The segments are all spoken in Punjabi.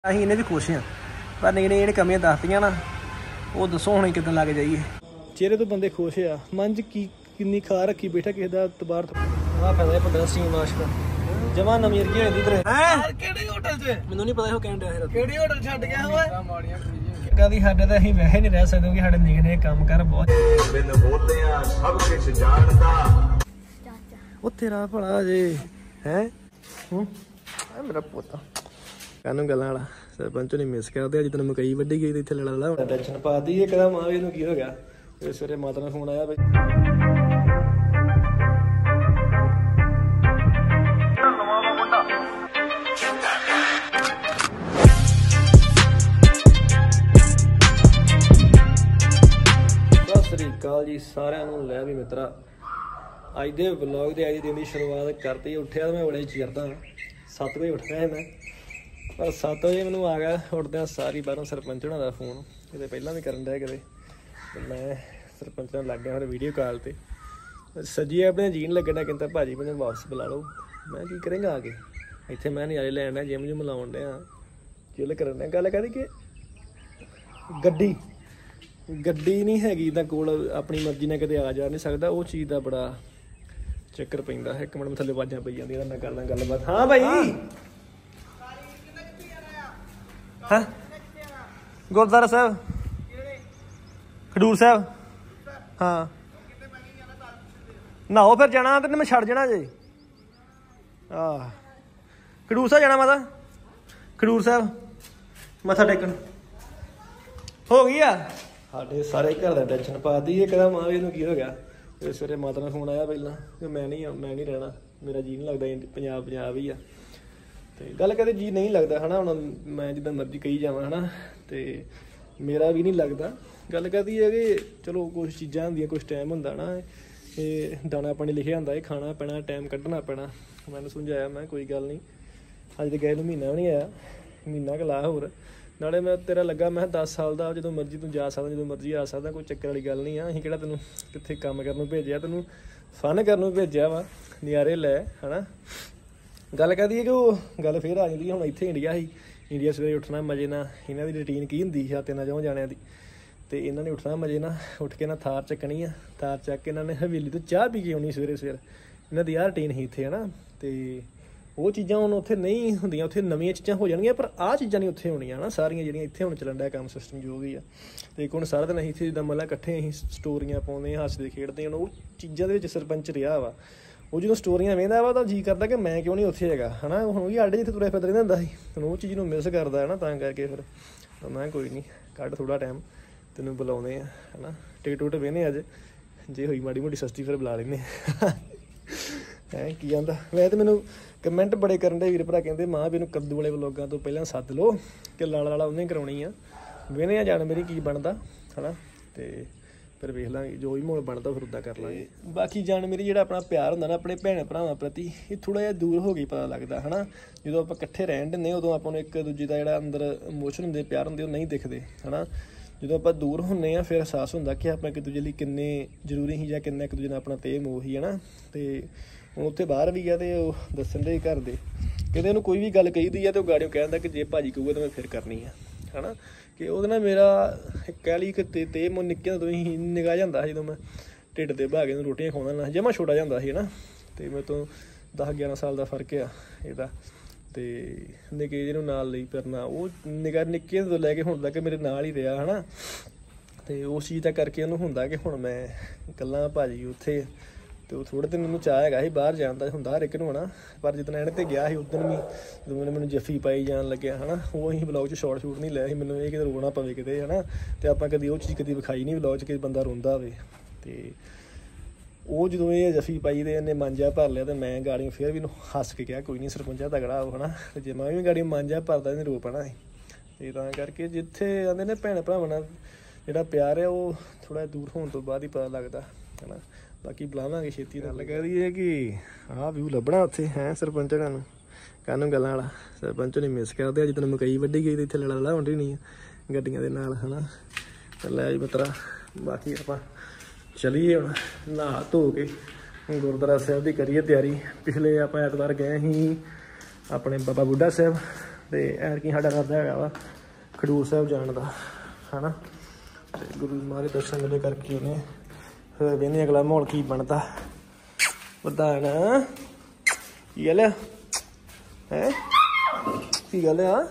ਅਸੀਂ ਇਹਨੇ ਵੀ ਖੁਸ਼ ਹਾਂ ਪਰ ਨਹੀਂ ਜਿਹੜੇ ਕਮੀਆਂ ਦੱਸਤੀਆਂ ਨਾ ਉਹ ਦੱਸੋ ਹੁਣ ਕਿੱਦਾਂ ਲੱਗ ਜਾਈਏ। ਚਿਹਰੇ ਤੋਂ ਬੰਦੇ ਖੁਸ਼ ਆ, ਮਨ 'ਚ ਕਿੰਨੀ ਖਾ ਰੱਖੀ ਬੈਠਾ ਕਿਸੇ ਦਾ ਤਬਾਰ ਆਹ ਫਾਇਦਾ ਬੰਦਾ ਸਟੀਮ ਆਸ਼ਕ ਜਮਾ ਨਵੀਂ ਅਰਗੀ ਹੋਈ ਇਧਰ ਹੈ। ਕਿਹੜੇ ਹੋਟਲ 'ਚ ਮੈਨੂੰ ਨਹੀਂ ਪਤਾ ਉਹ ਕਹਿਣ ਡਿਆ ਕਿਹੜੀ ਹੋਟਲ ਛੱਡ ਗਿਆ ਓਏ ਕਦੀ ਸਾਡੇ ਤਾਂ ਅਸੀਂ ਵੈਸੇ ਨਹੀਂ ਰਹਿ ਸਕਦੇ ਕਿ ਸਾਡੇ ਨਿਗਨੇ ਕੰਮ ਕਰ ਬਹੁਤ ਮੈਨੂੰ ਬੋਲਦੇ ਆ ਸਭ ਕੁਝ ਜਾਣਦਾ ਉਹ ਤੇਰਾ ਭਲਾ ਜੇ ਹੈ ਮੇਰਾ ਪੁੱਤ ਕਾਨੂੰ ਗੱਲਾਂ ਵਾਲਾ ਸਰਪੰਚ ਨੇ ਮਿਸ ਕਰਦੇ ਅੱਜ ਤੈਨੂੰ ਮਕਈ ਵੱਢੀ ਗਈ ਤੇ ਇੱਥੇ ਲੜਾ ਲਾ ਟੈਨਸ਼ਨ ਪਾਤੀ ਇਹ ਕਦਾ ਮਾਂ ਇਹਨੂੰ ਕੀ ਹੋ ਗਿਆ। ਇਸ ਸਵੇਰੇ ਮਾਤਾ ਦਾ ਫੋਨ ਆਇਆ ਬਈ ਸਤਿ ਸ੍ਰੀ ਅਕਾਲ ਜੀ ਸਾਰਿਆਂ ਨੂੰ। ਲੈ ਵੀ ਮਿੱਤਰਾ ਅੱਜ ਦੇ ਵਲੌਗ ਦੇ ਅੱਜ ਦਿਨ ਦੀ ਸ਼ੁਰੂਆਤ ਕਰਤੀ। ਉੱਠਿਆ ਤਾਂ ਮੈਂ ਬੜੇ ਚਿਰਦਾ 7 ਵਜੇ ਉੱਠ ਗਿਆ ਮੈਂ ਪਰ 7 ਵਜੇ ਮੈਨੂੰ ਆ ਗਿਆ ਉੱਠਦਿਆਂ ਸਾਰੀ ਬਾਹਰੋਂ ਸਰਪੰਚ ਹੋਣਾ ਦਾ ਫੋਨ ਕਿਤੇ ਪਹਿਲਾਂ ਵੀ ਕਰਨ ਡਿਆ ਕਿਤੇ ਮੈਂ ਸਰਪੰਚ ਨਾਲ ਲੱਗ ਗਿਆ ਫਿਰ ਵੀਡੀਓ ਕਾਲ 'ਤੇ ਸੱਜੀ ਆਪਣੇ ਜੀਣ ਲੱਗਣਾ ਕਹਿੰਦਾ ਭਾਜੀ ਮੈਨੂੰ ਵਾਪਸ ਬੁਲਾ ਲਓ। ਮੈਂ ਕੀ ਕਰਾਂਗਾ ਆ ਕੇ ਇੱਥੇ ਮੈਂ ਨਜ਼ਾਰੇ ਲੈਣ ਡਿਆ ਜਿਮ ਜੁਮ ਲਾਉਣ ਡਿਆ ਚਿੱਲ ਕਰਨ ਡਿਆ। ਗੱਲ ਕਰੀ ਕਿ ਗੱਡੀ ਨਹੀਂ ਹੈਗੀ ਤਾਂ ਕੋਲ ਆਪਣੀ ਮਰਜ਼ੀ ਨਾਲ ਕਿਤੇ ਆ ਜਾ ਨਹੀਂ ਸਕਦਾ। ਉਹ ਚੀਜ਼ ਦਾ ਬੜਾ ਚੱਕਰ ਪੈਂਦਾ ਹੈ। ਇੱਕ ਮਿੰਟ ਥੱਲੇ ਆਵਾਜ਼ਾਂ ਪਈ ਜਾਂਦੀਆਂ ਮੈਂ ਕਰਦਾ ਗੱਲਬਾਤ। ਹਾਂ ਭਾਈ ਹਾਂ ਗੁਰਦੁਆਰਾ ਸਾਹਿਬ ਖਡੂਰ ਸਾਹਿਬ ਹਾਂ ਨਾਓ ਫਿਰ ਜਾਣਾ ਤੇ ਮੈਂ ਛੱਡ ਜਾਣਾ ਜੇ ਆਹ ਖਡੂਰ ਸਾਹਿਬ ਜਾਣਾ ਮਾਤਾ ਖਡੂਰ ਸਾਹਿਬ ਮੱਥਾ ਟੇਕਣ ਹੋ ਗਈ ਆ। ਸਾਡੇ ਸਾਰੇ ਘਰ ਦਾ ਟੈਨਸ਼ਨ ਪਾਤੀ ਇਹ ਕਦਾ ਮਾਂ ਇਹਨੂੰ ਕੀ ਹੋ ਗਿਆ। ਇਸ ਸਵੇਰੇ ਮਾਤਾ ਦਾ ਫੋਨ ਆਇਆ ਪਹਿਲਾਂ ਕਿ ਮੈਂ ਨਹੀਂ ਰਹਿਣਾ ਮੇਰਾ ਜੀਅ ਨਹੀਂ ਲੱਗਦਾ ਪੰਜਾਬ ਹੀ ਆ ਤੇ ਗੱਲ ਕਦੇ ਜੀਅ ਨਹੀਂ ਲੱਗਦਾ ਹੈ ਨਾ। ਹੁਣ ਮੈਂ ਜਿੱਦਾਂ ਮਰਜ਼ੀ ਕਹੀ ਜਾਵਾਂ ਹੈ ਨਾ ਤੇ ਮੇਰਾ ਵੀ ਨਹੀਂ ਲੱਗਦਾ। ਗੱਲ ਕਰਦੀ ਹੈ ਕਿ ਚਲੋ ਕੁਛ ਚੀਜ਼ਾਂ ਹੁੰਦੀਆਂ ਕੁਛ ਟਾਈਮ ਹੁੰਦਾ ਨਾ ਇਹ ਦਾਣਾ ਪਾਣੀ ਲਿਖਿਆ ਹੁੰਦਾ ਇਹ ਖਾਣਾ ਪੈਣਾ ਟਾਈਮ ਕੱਢਣਾ ਪੈਣਾ। ਮੈਨੂੰ ਸਮਝਾਇਆ ਮੈਂ ਕੋਈ ਗੱਲ ਨਹੀਂ ਅੱਜ ਦੇ ਗਏ ਨੂੰ ਮਹੀਨਾ ਵੀ ਨਹੀਂ ਆਇਆ ਮਹੀਨਾ ਕੁ ਲਾ ਹੋਰ ਨਾਲੇ ਮੈਂ ਤੇਰਾ ਲੱਗਾ ਮੈਂ 10 ਸਾਲ ਦਾ ਜਦੋਂ ਮਰਜ਼ੀ ਤੂੰ ਜਾ ਸਕਦਾ ਜਦੋਂ ਮਰਜ਼ੀ ਆ ਸਕਦਾ ਕੋਈ ਚੱਕਰ ਵਾਲੀ ਗੱਲ ਨਹੀਂ ਆ। ਅਸੀਂ ਕਿਹੜਾ ਤੈਨੂੰ ਕਿੱਥੇ ਕੰਮ ਕਰਨ ਨੂੰ ਭੇਜਿਆ ਤੈਨੂੰ ਫਨ ਕਰਨ ਨੂੰ ਭੇਜਿਆ ਵਾ ਨਜ਼ਾਰੇ ਲੈ ਹੈ ਨਾ। ਗੱਲ ਕਰਦੀ ਹੈ ਕਿ ਉਹ ਗੱਲ ਫੇਰ ਆ ਜਾਂਦੀ ਹੁਣ ਇੱਥੇ ਇੰਡੀਆ ਸੀ ਇੰਡੀਆ ਸਵੇਰੇ ਉੱਠਣਾ ਮਜ਼ੇ ਨਾਲ ਇਹਨਾਂ ਦੀ ਰੂਟੀਨ ਕੀ ਹੁੰਦੀ ਸੀ ਤਿੰਨਾਂ ਚੋਂ ਜਾਣਿਆਂ ਦੀ ਤੇ ਇਹਨਾਂ ਨੇ ਉੱਠਣਾ ਮਜ਼ੇ ਨਾਲ ਉੱਠ ਕੇ ਨਾ ਥਾਰ ਚੱਕਣੀ ਆ ਥਾਰ ਚੱਕ ਕੇ ਇਹਨਾਂ ਨੇ ਹਵੇਲੀ ਤੋਂ ਚਾਹ ਪੀ ਕੇ ਆਉਣੀ ਸਵੇਰੇ ਇਹਨਾਂ ਦੀ ਆਹ ਰੂਟੀਨ ਸੀ ਇੱਥੇ ਹੈ ਨਾ। ਤੇ ਉਹ ਚੀਜ਼ਾਂ ਹੁਣ ਉੱਥੇ ਨਹੀਂ ਹੁੰਦੀਆਂ ਉੱਥੇ ਨਵੀਆਂ ਚੀਜ਼ਾਂ ਹੋ ਜਾਣਗੀਆਂ ਪਰ ਆਹ ਚੀਜ਼ਾਂ ਨਹੀਂ ਉੱਥੇ ਹੋਣੀਆਂ ਨਾ ਸਾਰੀਆਂ ਜਿਹੜੀਆਂ ਇੱਥੇ ਹੁਣ ਚੱਲਣ ਡਿਆ ਕੰਮ ਸਿਸਟਮ ਜੋ ਵੀ ਆ। ਤੇ ਇੱਕ ਹੁਣ ਸਾਰਾ ਦਿਨ ਅਸੀਂ ਇੱਥੇ ਜਿੱਦਾਂ ਮਤਲਬ ਇਕੱਠੇ ਅਸੀਂ ਸਟੋਰੀਆਂ ਪਾਉਂਦੇ ਹੱਸਦੇ ਖੇਡਦੇ ਹੁਣ ਉਹ ਚੀਜ਼ਾਂ ਦੇ ਵਿੱਚ ਸਰਪੰਚ ਰਿਹਾ ਵਾ। ਉਹ ਜਦੋਂ ਸਟੋਰੀਆਂ ਵੇਖਦਾ ਵਾ ਤਾਂ ਜੀਅ ਕਰਦਾ ਕਿ ਮੈਂ ਕਿਉਂ ਨਹੀਂ ਉੱਥੇ ਹੈਗਾ ਹੈ ਨਾ। ਹੁਣ ਵੀ ਆਡੇ ਜਿੱਥੇ ਤੁਰਿਆ ਫਿਰਦਾ ਰਹਿੰਦਾ ਹੁੰਦਾ ਸੀ ਹੁਣ ਉਹ ਚੀਜ਼ ਨੂੰ ਮਿਸ ਕਰਦਾ ਹੈ ਨਾ ਤਾਂ ਕਰਕੇ ਫਿਰ ਮੈਂ ਕੋਈ ਨਹੀਂ ਕੱਢ ਥੋੜ੍ਹਾ ਟਾਈਮ ਤੈਨੂੰ ਬੁਲਾਉਂਦੇ ਆ ਹੈ ਨਾ। ਟਿਕਟ ਟੁਕਟ ਵੇਹਨੇ ਅੱਜ ਜੇ ਹੋਈ ਮਾੜੀ ਮੋਟੀ ਸਸਤੀ ਫਿਰ ਬੁਲਾ ਲੈਂਦੇ ਹੈਂ ਕੀ ਕਹਿੰਦਾ। ਵੈਸੇ ਤਾਂ ਮੈਨੂੰ ਕਮੈਂਟ ਬੜੇ ਕਰਨ ਦੇ ਵੀਰ ਭਰਾ ਕਹਿੰਦੇ ਮਾਂ ਵੀ ਇਹਨੂੰ ਕੱਦੂ ਵਾਲੇ ਵਲੋਗਾਂ ਤੋਂ ਪਹਿਲਾਂ ਸੱਦ ਲਓ ਕਿ ਲਾਲਾ ਉਹਨੇ ਕਰਾਉਣੀ ਆ ਵੇਹਨੇ ਆ ਜਾਣ ਮੇਰੀ ਕੀ ਬਣਦਾ ਹੈ ਨਾ। ਤੇ ਫਿਰ ਵੇਖ ਲਾਂਗੇ ਜੋ ਵੀ ਮਾਹੌਲ ਬਣਦਾ ਫਿਰ ਉੱਦਾਂ ਕਰ ਲਾਂਗੇ। ਬਾਕੀ ਜਾਣ ਮੇਰੀ ਜਿਹੜਾ ਆਪਣਾ ਪਿਆਰ ਹੁੰਦਾ ਨਾ ਆਪਣੇ ਭੈਣ ਭਰਾਵਾਂ ਪ੍ਰਤੀ ਇਹ ਥੋੜ੍ਹਾ ਜਿਹਾ ਦੂਰ ਹੋ ਗਈ ਪਤਾ ਲੱਗਦਾ ਹੈ ਨਾ। ਜਦੋਂ ਆਪਾਂ ਇਕੱਠੇ ਰਹਿਣ ਦਿੰਦੇ ਉਦੋਂ ਆਪਾਂ ਨੂੰ ਇੱਕ ਦੂਜੇ ਦਾ ਜਿਹੜਾ ਅੰਦਰ ਇਮੋਸ਼ਨ ਹੁੰਦੇ ਪਿਆਰ ਹੁੰਦੇ ਉਹ ਨਹੀਂ ਦਿਖਦੇ ਹੈ ਨਾ। ਜਦੋਂ ਆਪਾਂ ਦੂਰ ਹੁੰਦੇ ਹਾਂ ਫਿਰ ਅਹਿਸਾਸ ਹੁੰਦਾ ਕਿ ਆਪਾਂ ਇੱਕ ਦੂਜੇ ਲਈ ਕਿੰਨੇ ਜ਼ਰੂਰੀ ਸੀ ਜਾਂ ਕਿੰਨਾ ਇੱਕ ਦੂਜੇ ਨਾਲ ਆਪਣਾ ਤੇਹ ਮੋਹ ਸੀ ਹੈ ਨਾ। ਤੇ ਹੁਣ ਉੱਥੇ ਬਾਹਰ ਵੀ ਆ ਤੇ ਉਹ ਦੱਸਣ ਦੇ ਘਰ ਦੇ ਕਿਤੇ ਉਹਨੂੰ ਕੋਈ ਵੀ ਗੱਲ ਕਹੀਦੀ ਆ ਤੇ ਉਹ ਗਾੜੀਓ ਕਹਿੰਦਾ ਕਿ ਜੇ ਭਾਜੀ ਕਹੂਗਾ ਤਾਂ ਮੈਂ ਫਿਰ ਕਰਨੀ ਆ ਹੈ ਨਾ। ਕਿ ਉਹਦੇ ਨਾਲ ਮੇਰਾ ਕਹਿ ਲਈ ਕਿ ਤੇ ਮੋ ਨਿੱਕਿਆਂ ਤੋਂ ਹੀ ਨਿਗਾਹ ਜਾਂਦਾ ਜਦੋਂ ਮੈਂ ਢਿੱਡ ਦੇ ਭਾਗੇ ਨੂੰ ਰੋਟੀਆਂ ਖਵਾਉਂਦਾ ਨਾ ਜਮਾ ਛੋਟਾ ਜਾਂਦਾ ਸੀ ਹੈ ਨਾ। ਤੇ ਮੇਰੇ ਤੋਂ 10-11 ਸਾਲ ਦਾ ਫਰਕ ਆ ਇਹਦਾ ਤੇ ਨਿੱਕੇ ਜਿਹੇ ਨੂੰ ਨਾਲ ਲਈ ਫਿਰਨਾ ਉਹ ਨਿੱਕੇ ਤੋਂ ਲੈ ਕੇ ਹੁਣ ਤੱਕ ਮੇਰੇ ਨਾਲ ਹੀ ਰਿਹਾ ਹੈ ਨਾ। ਤੇ ਉਸ ਚੀਜ਼ ਦਾ ਕਰਕੇ ਉਹਨੂੰ ਹੁੰਦਾ ਕਿ ਹੁਣ ਮੈਂ ਇਕੱਲਾ ਭਾਜੀ ਉੱਥੇ ਤੇ ਉਹ ਥੋੜ੍ਹੇ ਦਿਨ ਮੈਨੂੰ ਚਾਹ ਹੈਗਾ ਸੀ ਬਾਹਰ ਜਾਣ ਦਾ ਹੁੰਦਾ ਹਰ ਇੱਕ ਨੂੰ ਹੈ ਨਾ। ਪਰ ਜਿੱਦਣ ਐਂਡ 'ਤੇ ਗਿਆ ਸੀ ਉਦਣ ਵੀ ਜਦੋਂ ਮੈਨੂੰ ਜੱਫੀ ਪਾਈ ਜਾਣ ਲੱਗਿਆ ਹੈ ਨਾ ਉਹ ਅਸੀਂ ਵਲੋਗ 'ਚ ਸ਼ਾਰਟ ਸ਼ੂਟ ਨਹੀਂ ਲਿਆ ਸੀ ਮੈਨੂੰ ਇਹ ਕਿਤੇ ਰੋਣਾ ਪਵੇ ਕਿਤੇ ਹੈ ਨਾ। ਅਤੇ ਆਪਾਂ ਕਦੀ ਉਹ ਚੀਜ਼ ਕਦੀ ਵਿਖਾਈ ਨਹੀਂ ਵਲੋਗ 'ਚ ਕਿ ਬੰਦਾ ਰੋਂਦਾ ਹੋਵੇ। ਅਤੇ ਉਹ ਜਦੋਂ ਇਹ ਜੱਫੀ ਪਾਈ ਅਤੇ ਇਹਨੇ ਮਾਂਜਾ ਭਰ ਲਿਆ ਅਤੇ ਮੈਂ ਗਾੜੀਆਂ ਫਿਰ ਵੀ ਇਹਨੂੰ ਹੱਸ ਕੇ ਕਿਹਾ ਕੋਈ ਨਹੀਂ ਸਰਪੰਚਾ ਤਗੜਾ ਉਹ ਹੈ ਨਾ। ਅਤੇ ਜੇ ਮੈਂ ਵੀ ਗਾੜੀਆਂ ਮਾਂਜਾ ਭਰਦਾ ਇਹਨੇ ਰੋ ਪੈਣਾ ਸੀ। ਅਤੇ ਤਾਂ ਕਰਕੇ ਜਿੱਥੇ ਆਉਂਦੇ ਨੇ ਭੈਣ ਭਰਾਵਾਂ ਨਾਲ ਜਿਹੜਾ ਪਿਆਰ ਹੈ ਉਹ ਥੋੜ੍ਹਾ ਦੂਰ ਹੋਣ ਤੋਂ ਬਾਅਦ ਹੀ ਪਤਾ ਲੱਗਦਾ ਹੈ ਨਾ। ਬਾਕੀ ਬੁਲਾਵਾਂਗੇ ਛੇਤੀ ਨਾਲ ਕਹਿ ਹੈ ਕਿ ਆਹ ਵਿਊ ਲੱਭਣਾ ਉੱਥੇ ਹੈ ਸਰਪੰਚ ਹੋਣਾ ਨੂੰ ਕਾਨੂੰ ਗੱਲਾਂ ਵਾਲਾ ਸਰਪੰਚ ਨਹੀਂ ਮਿਸ ਕਰਦੇ ਅੱਜ ਤੈਨੂੰ ਮਕਈ ਵੱਢੀ ਗਈ ਤੇ ਇੱਥੇ ਲੜਾ ਹੁੰਦੀ ਨਹੀਂ ਗੱਡੀਆਂ ਦੇ ਨਾਲ ਹੈ ਨਾ। ਲੈ ਜੀ ਮਿੱਤਰਾ ਬਾਕੀ ਆਪਾਂ ਚਲੀਏ ਹੁਣ ਨਹਾ ਧੋ ਕੇ ਗੁਰਦੁਆਰਾ ਸਾਹਿਬ ਦੀ ਕਰੀਏ ਤਿਆਰੀ। ਪਿਛਲੇ ਆਪਾਂ ਐਤਵਾਰ ਗਏ ਸੀ ਆਪਣੇ ਬਾਬਾ ਬੁੱਢਾ ਸਾਹਿਬ ਤੇ ਐਤਕੀ ਸਾਡਾ ਕਰਦਾ ਹੈਗਾ ਵਾ ਖਡੂਰ ਸਾਹਿਬ ਜਾਣ ਦਾ ਹੈ ਨਾ। ਤੇ ਗੁਰੂ ਮਹਾਰਾਜ ਦਰਸ਼ਨ ਮੇਲੇ ਕਰਕੇ ਉਹਨੇ ਫਿਰ ਵੇਖਦੇ ਅਗਲਾ ਮਾਹੌਲ ਕੀ ਬਣਦਾ। ਪ੍ਰਧਾਨ ਕੀ ਗੱਲ ਆ ਹੈ ਕੀ ਗੱਲ ਆ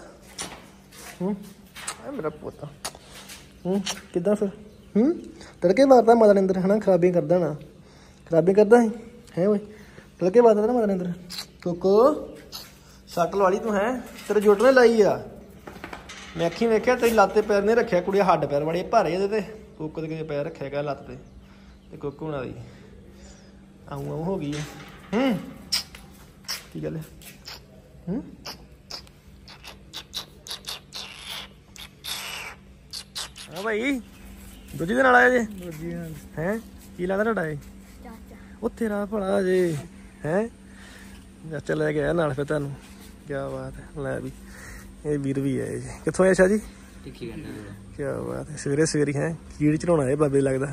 ਮੇਰਾ ਪੁੱਤ ਕਿੱਦਾਂ ਫਿਰ ਤੜਕੇ ਮਾਰਦਾ ਮਾਤਾ ਨੇ ਅੰਦਰ ਹੈ ਨਾ ਖਰਾਬੀਆਂ ਕਰਦਾ ਨਾ ਖਰਾਬੀਆਂ ਕਰਦਾ ਹੈ ਓਏ ਤੜਕੇ ਮਾਰਦਾ ਨਾ ਮਾਤਾ ਨੇ ਅੰਦਰ ਕੋਕੋ ਸੱਟ ਲਵਾ ਲਈ ਤੂੰ ਹੈ ਤੇਰੇ ਜੁੱਟ ਨੇ ਲਾਈ ਆ ਮੈਂ ਅੱਖੀਂ ਵੇਖਿਆ ਤੇਰੀ ਲੱਤ ਤੇ ਪੈਰ ਨਹੀਂ ਰੱਖਿਆ ਕੁੜੀਆ ਹੱਡ ਪੈਰ ਬੜੇ ਭਾਰੇ ਇਹਦੇ ਤੇ ਕੋਕੋ ਦੇ ਪੈਰ ਰੱਖਿਆ ਗਿਆ ਲੱਤ ਤੇ ਕੋਕੋ ਹੁਣਾਂ ਦੀ ਆਊਂ ਹੋ ਗਈ ਹੈ ਕੀ ਗੱਲ ਹੈ ਹਾਂ ਭਾਈ ਦੂਜੀ ਦੇ ਨਾਲ ਆਇਆ ਜੇ ਹੈ ਕੀ ਲੱਗਦਾ ਤੁਹਾਡਾ ਇਹ ਉਹ ਤੇਰਾ ਭਲਾ ਜੇ ਹੈ ਚਾਚਾ ਲੈ ਕੇ ਆਇਆ ਨਾਲ ਫਿਰ ਤੁਹਾਨੂੰ ਕਿਆ ਬਾਤ ਹੈ ਲੈ ਵੀ ਇਹ ਵੀਰ ਵੀ ਆਏ ਜੀ ਕਿੱਥੋਂ ਆਏ ਸ਼ਾਹ ਜੀ ਕਿਆ ਬਾਤ ਹੈ ਸਵੇਰੇ ਸਵੇਰੇ ਹੈ ਕੀੜ ਚੜਾਉਣਾ ਹੈ ਬਾਬੇ ਲੱਗਦਾ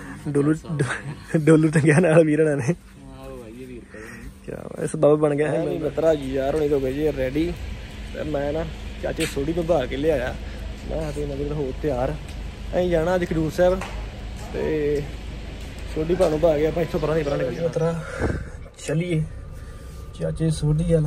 ਡੋਲੂ ਟੰਗਿਆ ਨਾਲ ਵੀਰ ਹਣਾ ਨੇ ਕਿਆ ਇਸ ਬਾਬਾ ਬਣ ਗਿਆ ਹੈ ਮਿੱਤਰਾ ਜੀ ਯਾਰ ਹੁਣੇ ਤੋਂ ਗਏ ਜੀ ਰੈਡੀ ਤੇ ਮੈਂ ਨਾ ਚਾਚੇ ਸੋਢੀ ਤੋਂ ਭਾ ਕੇ ਲਿਆਇਆ ਮੈਂ ਤੇ ਨਗਰ ਹੋ ਤਿਆਰ ਅਸੀਂ ਜਾਣਾ ਅੱਜ ਖਡੂਰ ਸਾਹਿਬ ਤੇ ਸੋਢੀ ਭਾ ਨੂੰ ਭਾ ਗਿਆ ਆਪਾਂ ਇੱਥੋਂ ਪਰਾਂ ਨਹੀਂ ਪਰਾਂ ਨਿਕਲ ਮਿੱਤਰਾ ਚੱਲੀਏ ਚਾਚੇ ਸੋਢੀ ਵਾਲਾ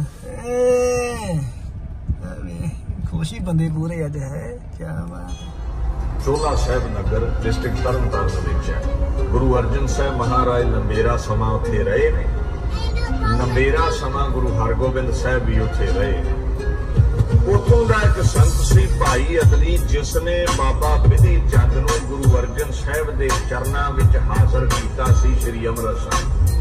ਖੁਸ਼ੀ ਬੰਦੇ ਪੂਰੇ ਅੱਜ ਹੈ ਕਿਆ ਬਾਤ। ਚੋਲਾ ਸਾਹਿਬ ਨਗਰ ਡਿਸਟ੍ਰਿਕਟ ਤਰਨਤਾਰਨ ਵਿੱਚ ਗੁਰੂ ਅਰਜਨ ਸਾਹਿਬ ਮਹਾਰਾਜ ਲੰਬੇਰਾ ਸਮਾਂ ਉੱਥੇ ਰਹੇ ਨੇ। ਲੰਬੇਰਾ ਸਮਾਂ ਗੁਰੂ ਹਰਗੋਬਿੰਦ ਸਾਹਿਬ ਵੀ ਉੱਥੇ ਰਹੇ ਨੇ। ਉੱਥੋਂ ਦਾ ਇੱਕ ਸੰਤ ਸੀ ਭਾਈ ਅਦਲੀ ਜਿਸ ਨੇ ਬਾਬਾ ਬਿਧੀ ਚੰਦ ਨੂੰ ਗੁਰੂ ਅਰਜਨ ਸਾਹਿਬ ਦੇ ਚਰਨਾਂ ਵਿੱਚ ਹਾਜ਼ਰ ਕੀਤਾ ਸੀ ਸ੍ਰੀ ਅੰਮ੍ਰਿਤਸਰ।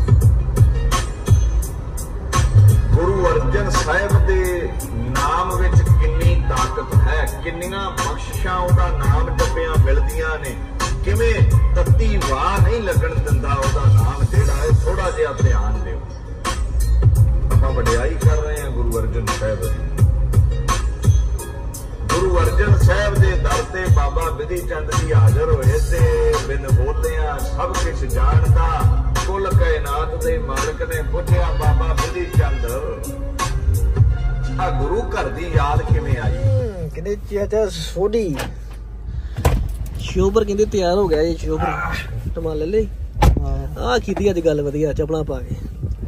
ਗੁਰੂ ਅਰਜਨ ਸਾਹਿਬ ਦੇ ਨਾਮ ਵਿੱਚ ਕਿੰਨੀ ਤਾਕਤ ਹੈ ਕਿੰਨੀਆਂ ਬਖਸ਼ਿਸ਼ਾਂ ਉਹਦਾ ਨਾਮ ਜਪਿਆ ਮਿਲਦੀਆਂ ਨੇ ਕਿਵੇਂ ਤੱਤੀ ਵਾਹ ਨਹੀਂ ਲੱਗਣ ਦਿੰਦਾ ਉਹਦਾ ਨਾਮ ਜਿਹੜਾ ਹੈ ਥੋੜਾ ਜਿਹਾ ਧਿਆਨ ਦਿਓ। ਆਪਾਂ ਵਡਿਆਈ ਕਰ ਰਹੇ ਹਾਂ ਗੁਰੂ ਅਰਜਨ ਸਾਹਿਬ ਦੀ। ਗੁਰੂ ਅਰਜਨ ਸਾਹਿਬ ਦੇ ਦਰ ਤੇ ਬਾਬਾ ਬਿਧੀ ਚੰਦ ਜੀ ਹਾਜ਼ਰ ਹੋਏ ਤੇ ਬਿਨ ਬੋਲਿਆ ਸਭ ਕੁਝ ਜਾਣਦਾ ਕੁੱਲ ਕਾਇਨਾਤ ਦੇ ਮਾਲਕ ਨੇ ਪੁੱਛਿਆ ਬਾਬਾ ਬਿਧੀ ਚੰਦ ਆ ਗੁਰੂ ਘਰ ਦੀ ਯਾਦ ਕਿਵੇਂ ਆਈ ਕਹਿੰਦੇ ਚਾਚਾ ਸੋਢੀ ਸ਼ੋਭਰ ਕਹਿੰਦੇ ਤਿਆਰ ਹੋ ਗਿਆ ਜੀ ਸ਼ੋਭਰ ਟਮਾ ਲੈ ਲਈ ਆਹ ਕੀਤੀ ਅੱਜ ਗੱਲ ਵਧੀਆ ਚੱਪਲਾਂ ਪਾ ਕੇ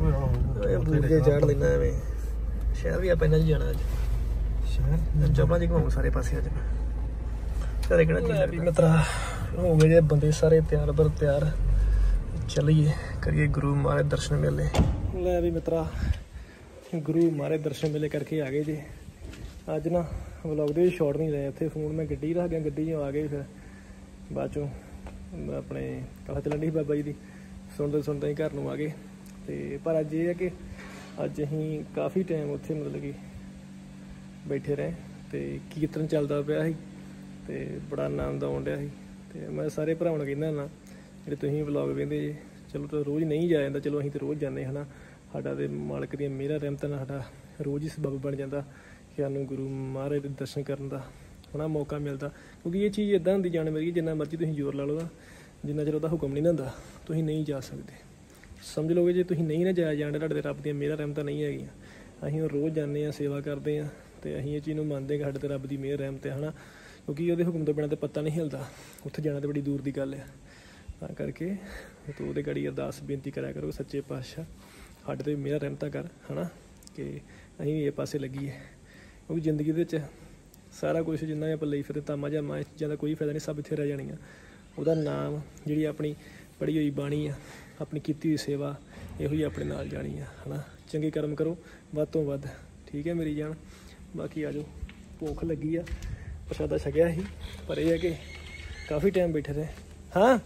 ਬੂਟੇ ਚਾੜ ਲੈਣਾ ਐਵੇਂ ਸ਼ਹਿਰ ਵੀ ਆਪਾਂ ਇਹਨਾਂ 'ਚ ਜਾਣਾ ਅੱਜ ਸ਼ਹਿਰ ਚੱਪਲਾਂ 'ਚ ਘੁੰਮ ਸਾਰੇ ਪਾਸੇ ਅੱਜ ਘਰੇ ਕਿਹੜਾ ਜੀ ਮਿੱਤਰਾ ਹੋ ਗਏ ਜੇ ਬੰਦੇ ਸਾਰੇ ਤਿਆਰ ਬਰ ਤਿਆਰ ਚੱਲੀਏ ਕਰੀਏ ਗੁਰੂ ਮਹਾਰਾਜ ਦਰਸ਼ਨ ਮੇਲੇ। ਲੈ ਵੀ ਮਿੱਤਰਾ ਗੁਰੂ ਮਹਾਰਾਜ ਦਰਸ਼ਨ ਮੇਲੇ ਕਰਕੇ ਆ ਗਏ ਜੀ। ਅੱਜ ਨਾ ਵਲੌਗ ਦੇ ਸ਼ਾਟ ਨਹੀਂ ਲਏ ਉੱਥੇ ਫੋਨ ਮੈਂ ਗੱਡੀ ਰੱਖ ਗਿਆ ਗੱਡੀ 'ਚੋਂ ਆ ਗਏ ਫਿਰ ਬਾਅਦ 'ਚੋਂ ਆਪਣੇ ਕਥਾ ਚੱਲਣ ਦੀ ਬਾਬਾ ਜੀ ਦੀ ਸੁਣਦੇ ਹੀ ਘਰ ਨੂੰ ਆ ਗਏ। ਤੇ ਪਰ ਅੱਜ ਇਹ ਹੈ ਕਿ ਅੱਜ ਅਸੀਂ ਕਾਫੀ ਟਾਈਮ ਉੱਥੇ ਮਤਲਬ ਕਿ ਬੈਠੇ ਰਹੇ ਤੇ ਕੀਰਤਨ ਚੱਲਦਾ ਪਿਆ ਸੀ ਤੇ ਬੜਾ ਆਨੰਦ ਆਉਣ ਡਿਆ ਸੀ। ਤੇ ਮੈਂ ਸਾਰੇ ਭਰਾਵਾਂ ਨੂੰ ਕਹਿੰਦਾ ਨਾ ਜਿਹੜੇ ਤੁਸੀਂ ਵਲੌਗ ਵੇਖਦੇ ਜੀ ਚਲੋ ਤਾਂ ਰੋਜ਼ ਨਹੀਂ ਜਾ ਜਾਂਦਾ ਚਲੋ ਅਸੀਂ ਤਾਂ ਰੋਜ਼ ਜਾਂਦੇ ਹੈ ਨਾ ਸਾਡਾ ਤੇ ਮਾਲਕ ਦੀਆਂ ਮਿਹਰਾਂ ਰਹਿਮਤਾਂ ਨਾਲ ਸਾਡਾ ਰੋਜ਼ ਹੀ ਸਬੱਬ ਬਣ ਜਾਂਦਾ ਕਿ ਸਾਨੂੰ ਗੁਰੂ ਮਹਾਰਾਜ ਦੇ ਦਰਸ਼ਨ ਕਰਨ ਦਾ ਹੈ ਨਾ ਮੌਕਾ ਮਿਲਦਾ। ਕਿਉਂਕਿ ਇਹ ਚੀਜ਼ ਇੱਦਾਂ ਹੁੰਦੀ ਜਾਣ ਮੇਰੀ ਜਿੰਨਾ ਮਰਜ਼ੀ ਤੁਸੀਂ ਜ਼ੋਰ ਲਾ ਲਓ ਨਾ ਜਿੰਨਾ ਚਿਰ ਉਹਦਾ ਹੁਕਮ ਨਹੀਂ ਨਾ ਹੁੰਦਾ ਤੁਸੀਂ ਨਹੀਂ ਜਾ ਸਕਦੇ। ਸਮਝ ਲਓਗੇ ਜੇ ਤੁਸੀਂ ਨਹੀਂ ਨਾ ਜਾਇਆ ਜਾਣ ਤੁਹਾਡੇ ਰੱਬ ਦੀਆਂ ਮਿਹਰਾਂ ਰਹਿਮਤਾਂ ਨਹੀਂ ਹੈਗੀਆਂ। ਅਸੀਂ ਉਹ ਰੋਜ਼ ਜਾਂਦੇ ਹਾਂ ਸੇਵਾ ਕਰਦੇ ਹਾਂ ਤੇ ਅਸੀਂ ਇਹ ਚੀਜ਼ ਨੂੰ ਮੰਨਦੇ ਕਿ ਸਾਡੇ ਤੇ ਰੱਬ ਦੀ ਮਿਹਰ ਰਹਿਮਤ ਹੈ ਨਾ ਕਿਉਂਕਿ ਉਹਦੇ ਹੁਕਮ ਤੋਂ ਬਿਨਾਂ ਤਾਂ ਪਤਾ ਨਹੀਂ ਹਿਲਦਾ। ਉੱਥੇ ਜਾਣਾ ਤਾਂ ਬੜੀ ਦੂਰ ਦੀ ਗੱਲ ਆ ਤਾਂ ਕਰਕੇ ਤੂੰ ਉਹਦੇ ਗਾੜੀ ਅਰਦਾਸ ਬੇਨਤੀ ਕਰਿਆ ਕਰੋ ਸੱਚੇ ਪਾਤਸ਼ਾਹ ਸਾਡੇ ਤੇ ਮਿਹਰ ਰਹਿਮਤਾਂ ਕਰ ਹੈ ਨਾ ਕਿ ਅਸੀਂ ਵੀ ਇਹ ਪਾਸੇ ਲੱਗੀਏ ਕਿਉਂਕਿ ਜ਼ਿੰਦਗੀ ਦੇ ਵਿੱਚ ਸਾਰਾ ਕੁਛ ਜਿੰਨਾ ਆਪਾਂ ਲਈ ਫਿਰਦੇ ਤਾਮਾ ਜਾਮਾ ਚੀਜ਼ਾਂ ਦਾ ਕੋਈ ਫਾਇਦਾ ਨਹੀਂ ਸਭ ਇੱਥੇ ਰਹਿ ਜਾਣੀਆਂ। ਉਹਦਾ ਨਾਮ ਜਿਹੜੀ ਆਪਣੀ ਪੜ੍ਹੀ ਹੋਈ ਬਾਣੀ ਆ ਆਪਣੀ ਕੀਤੀ ਹੋਈ ਸੇਵਾ ਇਹੋ ਹੀ ਆਪਣੇ ਨਾਲ ਜਾਣੀ ਆ ਹੈ ਨਾ। ਚੰਗੇ ਕਰਮ ਕਰੋ ਵੱਧ ਤੋਂ ਵੱਧ ਠੀਕ ਹੈ ਮੇਰੀ ਜਾਨ। ਬਾਕੀ ਆ ਜਾਓ ਭੁੱਖ ਲੱਗੀ ਆ ਪ੍ਰਸ਼ਾਦਾ ਛਕਿਆ ਸੀ ਪਰ ਇਹ ਹੈ ਕਿ ਕਾਫੀ ਟਾਈਮ ਬੈਠੇ ਰਹੇ। ਹਾਂ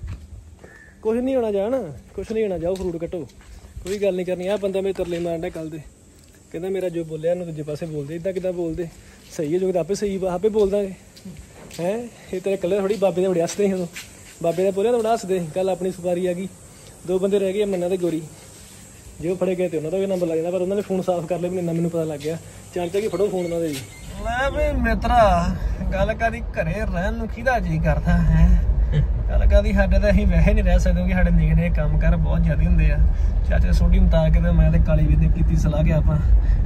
ਕੁਛ ਨਹੀਂ ਹੋਣਾ ਜਾਣ ਕੁਛ ਨਹੀਂ ਹੋਣਾ ਜਾਓ ਫਰੂਟ ਕੱਟੋ ਕੋਈ ਗੱਲ ਨਹੀਂ ਕਰਨੀ। ਆਹ ਬੰਦਾ ਮੇਰੇ ਤਰਲੇ ਮਾਰਨ ਡਿਆ ਕੱਲ੍ਹ ਦੇ ਕਹਿੰਦਾ ਮੇਰਾ ਜੋ ਬੋਲਿਆ ਇਹਨੂੰ ਦੂਜੇ ਪਾਸੇ ਬੋਲਦੇ ਇੱਦਾਂ ਕਿੱਦਾਂ ਬੋਲਦੇ ਸਹੀ ਹੈ ਜੋ ਕਿ ਆਪੇ ਸਹੀ ਆਪੇ ਬੋਲ ਦਾਂਗੇ ਹੈ ਇਹ ਤੇਰੇ ਇਕੱਲੇ ਥੋੜ੍ਹੀ ਬਾਬੇ ਦੇ ਬੜੇ ਹੱਸਦੇ ਸੀ ਉਦੋਂ ਬਾਬੇ ਦਾ ਬੋਲਿਆ ਤਾਂ ਬੜਾ ਹੱਸਦੇ ਸੀ। ਕੱਲ੍ਹ ਆਪਣੀ ਸਵਾਰੀ ਆ ਗਈ 2 ਬੰਦੇ ਰਹਿ ਗਏ ਮੰਨਾ ਤੇ ਗੋਰੀ ਜੇ ਉਹ ਫੜੇ ਗਏ ਤੇ ਉਹਨਾਂ ਦਾ ਵੀ ਨੰਬਰ ਲੱਗ ਜਾਂਦਾ ਪਰ ਉਹਨਾਂ ਨੇ ਫੋਨ ਸਾਫ਼ ਕਰ ਲਿਆ ਵੀ ਇੰਨਾ ਮੈਨੂੰ ਪਤਾ ਲੱਗ ਗਿਆ ਚਾਂਚਾ ਕਿ ਫੜੋ ਫੋਨ ਉਹਨਾਂ ਦੇ ਜੀ। ਲੈ ਵੀ ਮਿੱਤਰਾ ਗੱਲ ਕਾਦੀ ਘਰੇ ਰਹਿਣ ਨੂੰ ਕਿਹਦਾ ਜੀ ਕਰਦਾ ਹੈ ਗੱਲ ਕਾਦੀ ਸਾਡੇ ਤਾਂ ਅਸੀਂ ਵੈਸੇ ਨਹੀਂ ਰਹਿ ਸਕਦੇ ਕਿਉਂਕਿ ਸਾਡੇ ਨਿੱਕੇ ਕੰਮ ਕਰ ਬਹੁਤ ਜ਼ਿਆਦਾ ਹੁੰਦੇ ਆ। ਚਾਚੇ ਸੋਢੀ ਨੂੰ ਤਾਂ ਕੇ ਮੈਂ ਤੇ ਕਾਲੀ ਵੀ ਨੇ ਕੀਤੀ ਸਲਾਹ ਕਿ ਆਪਾਂ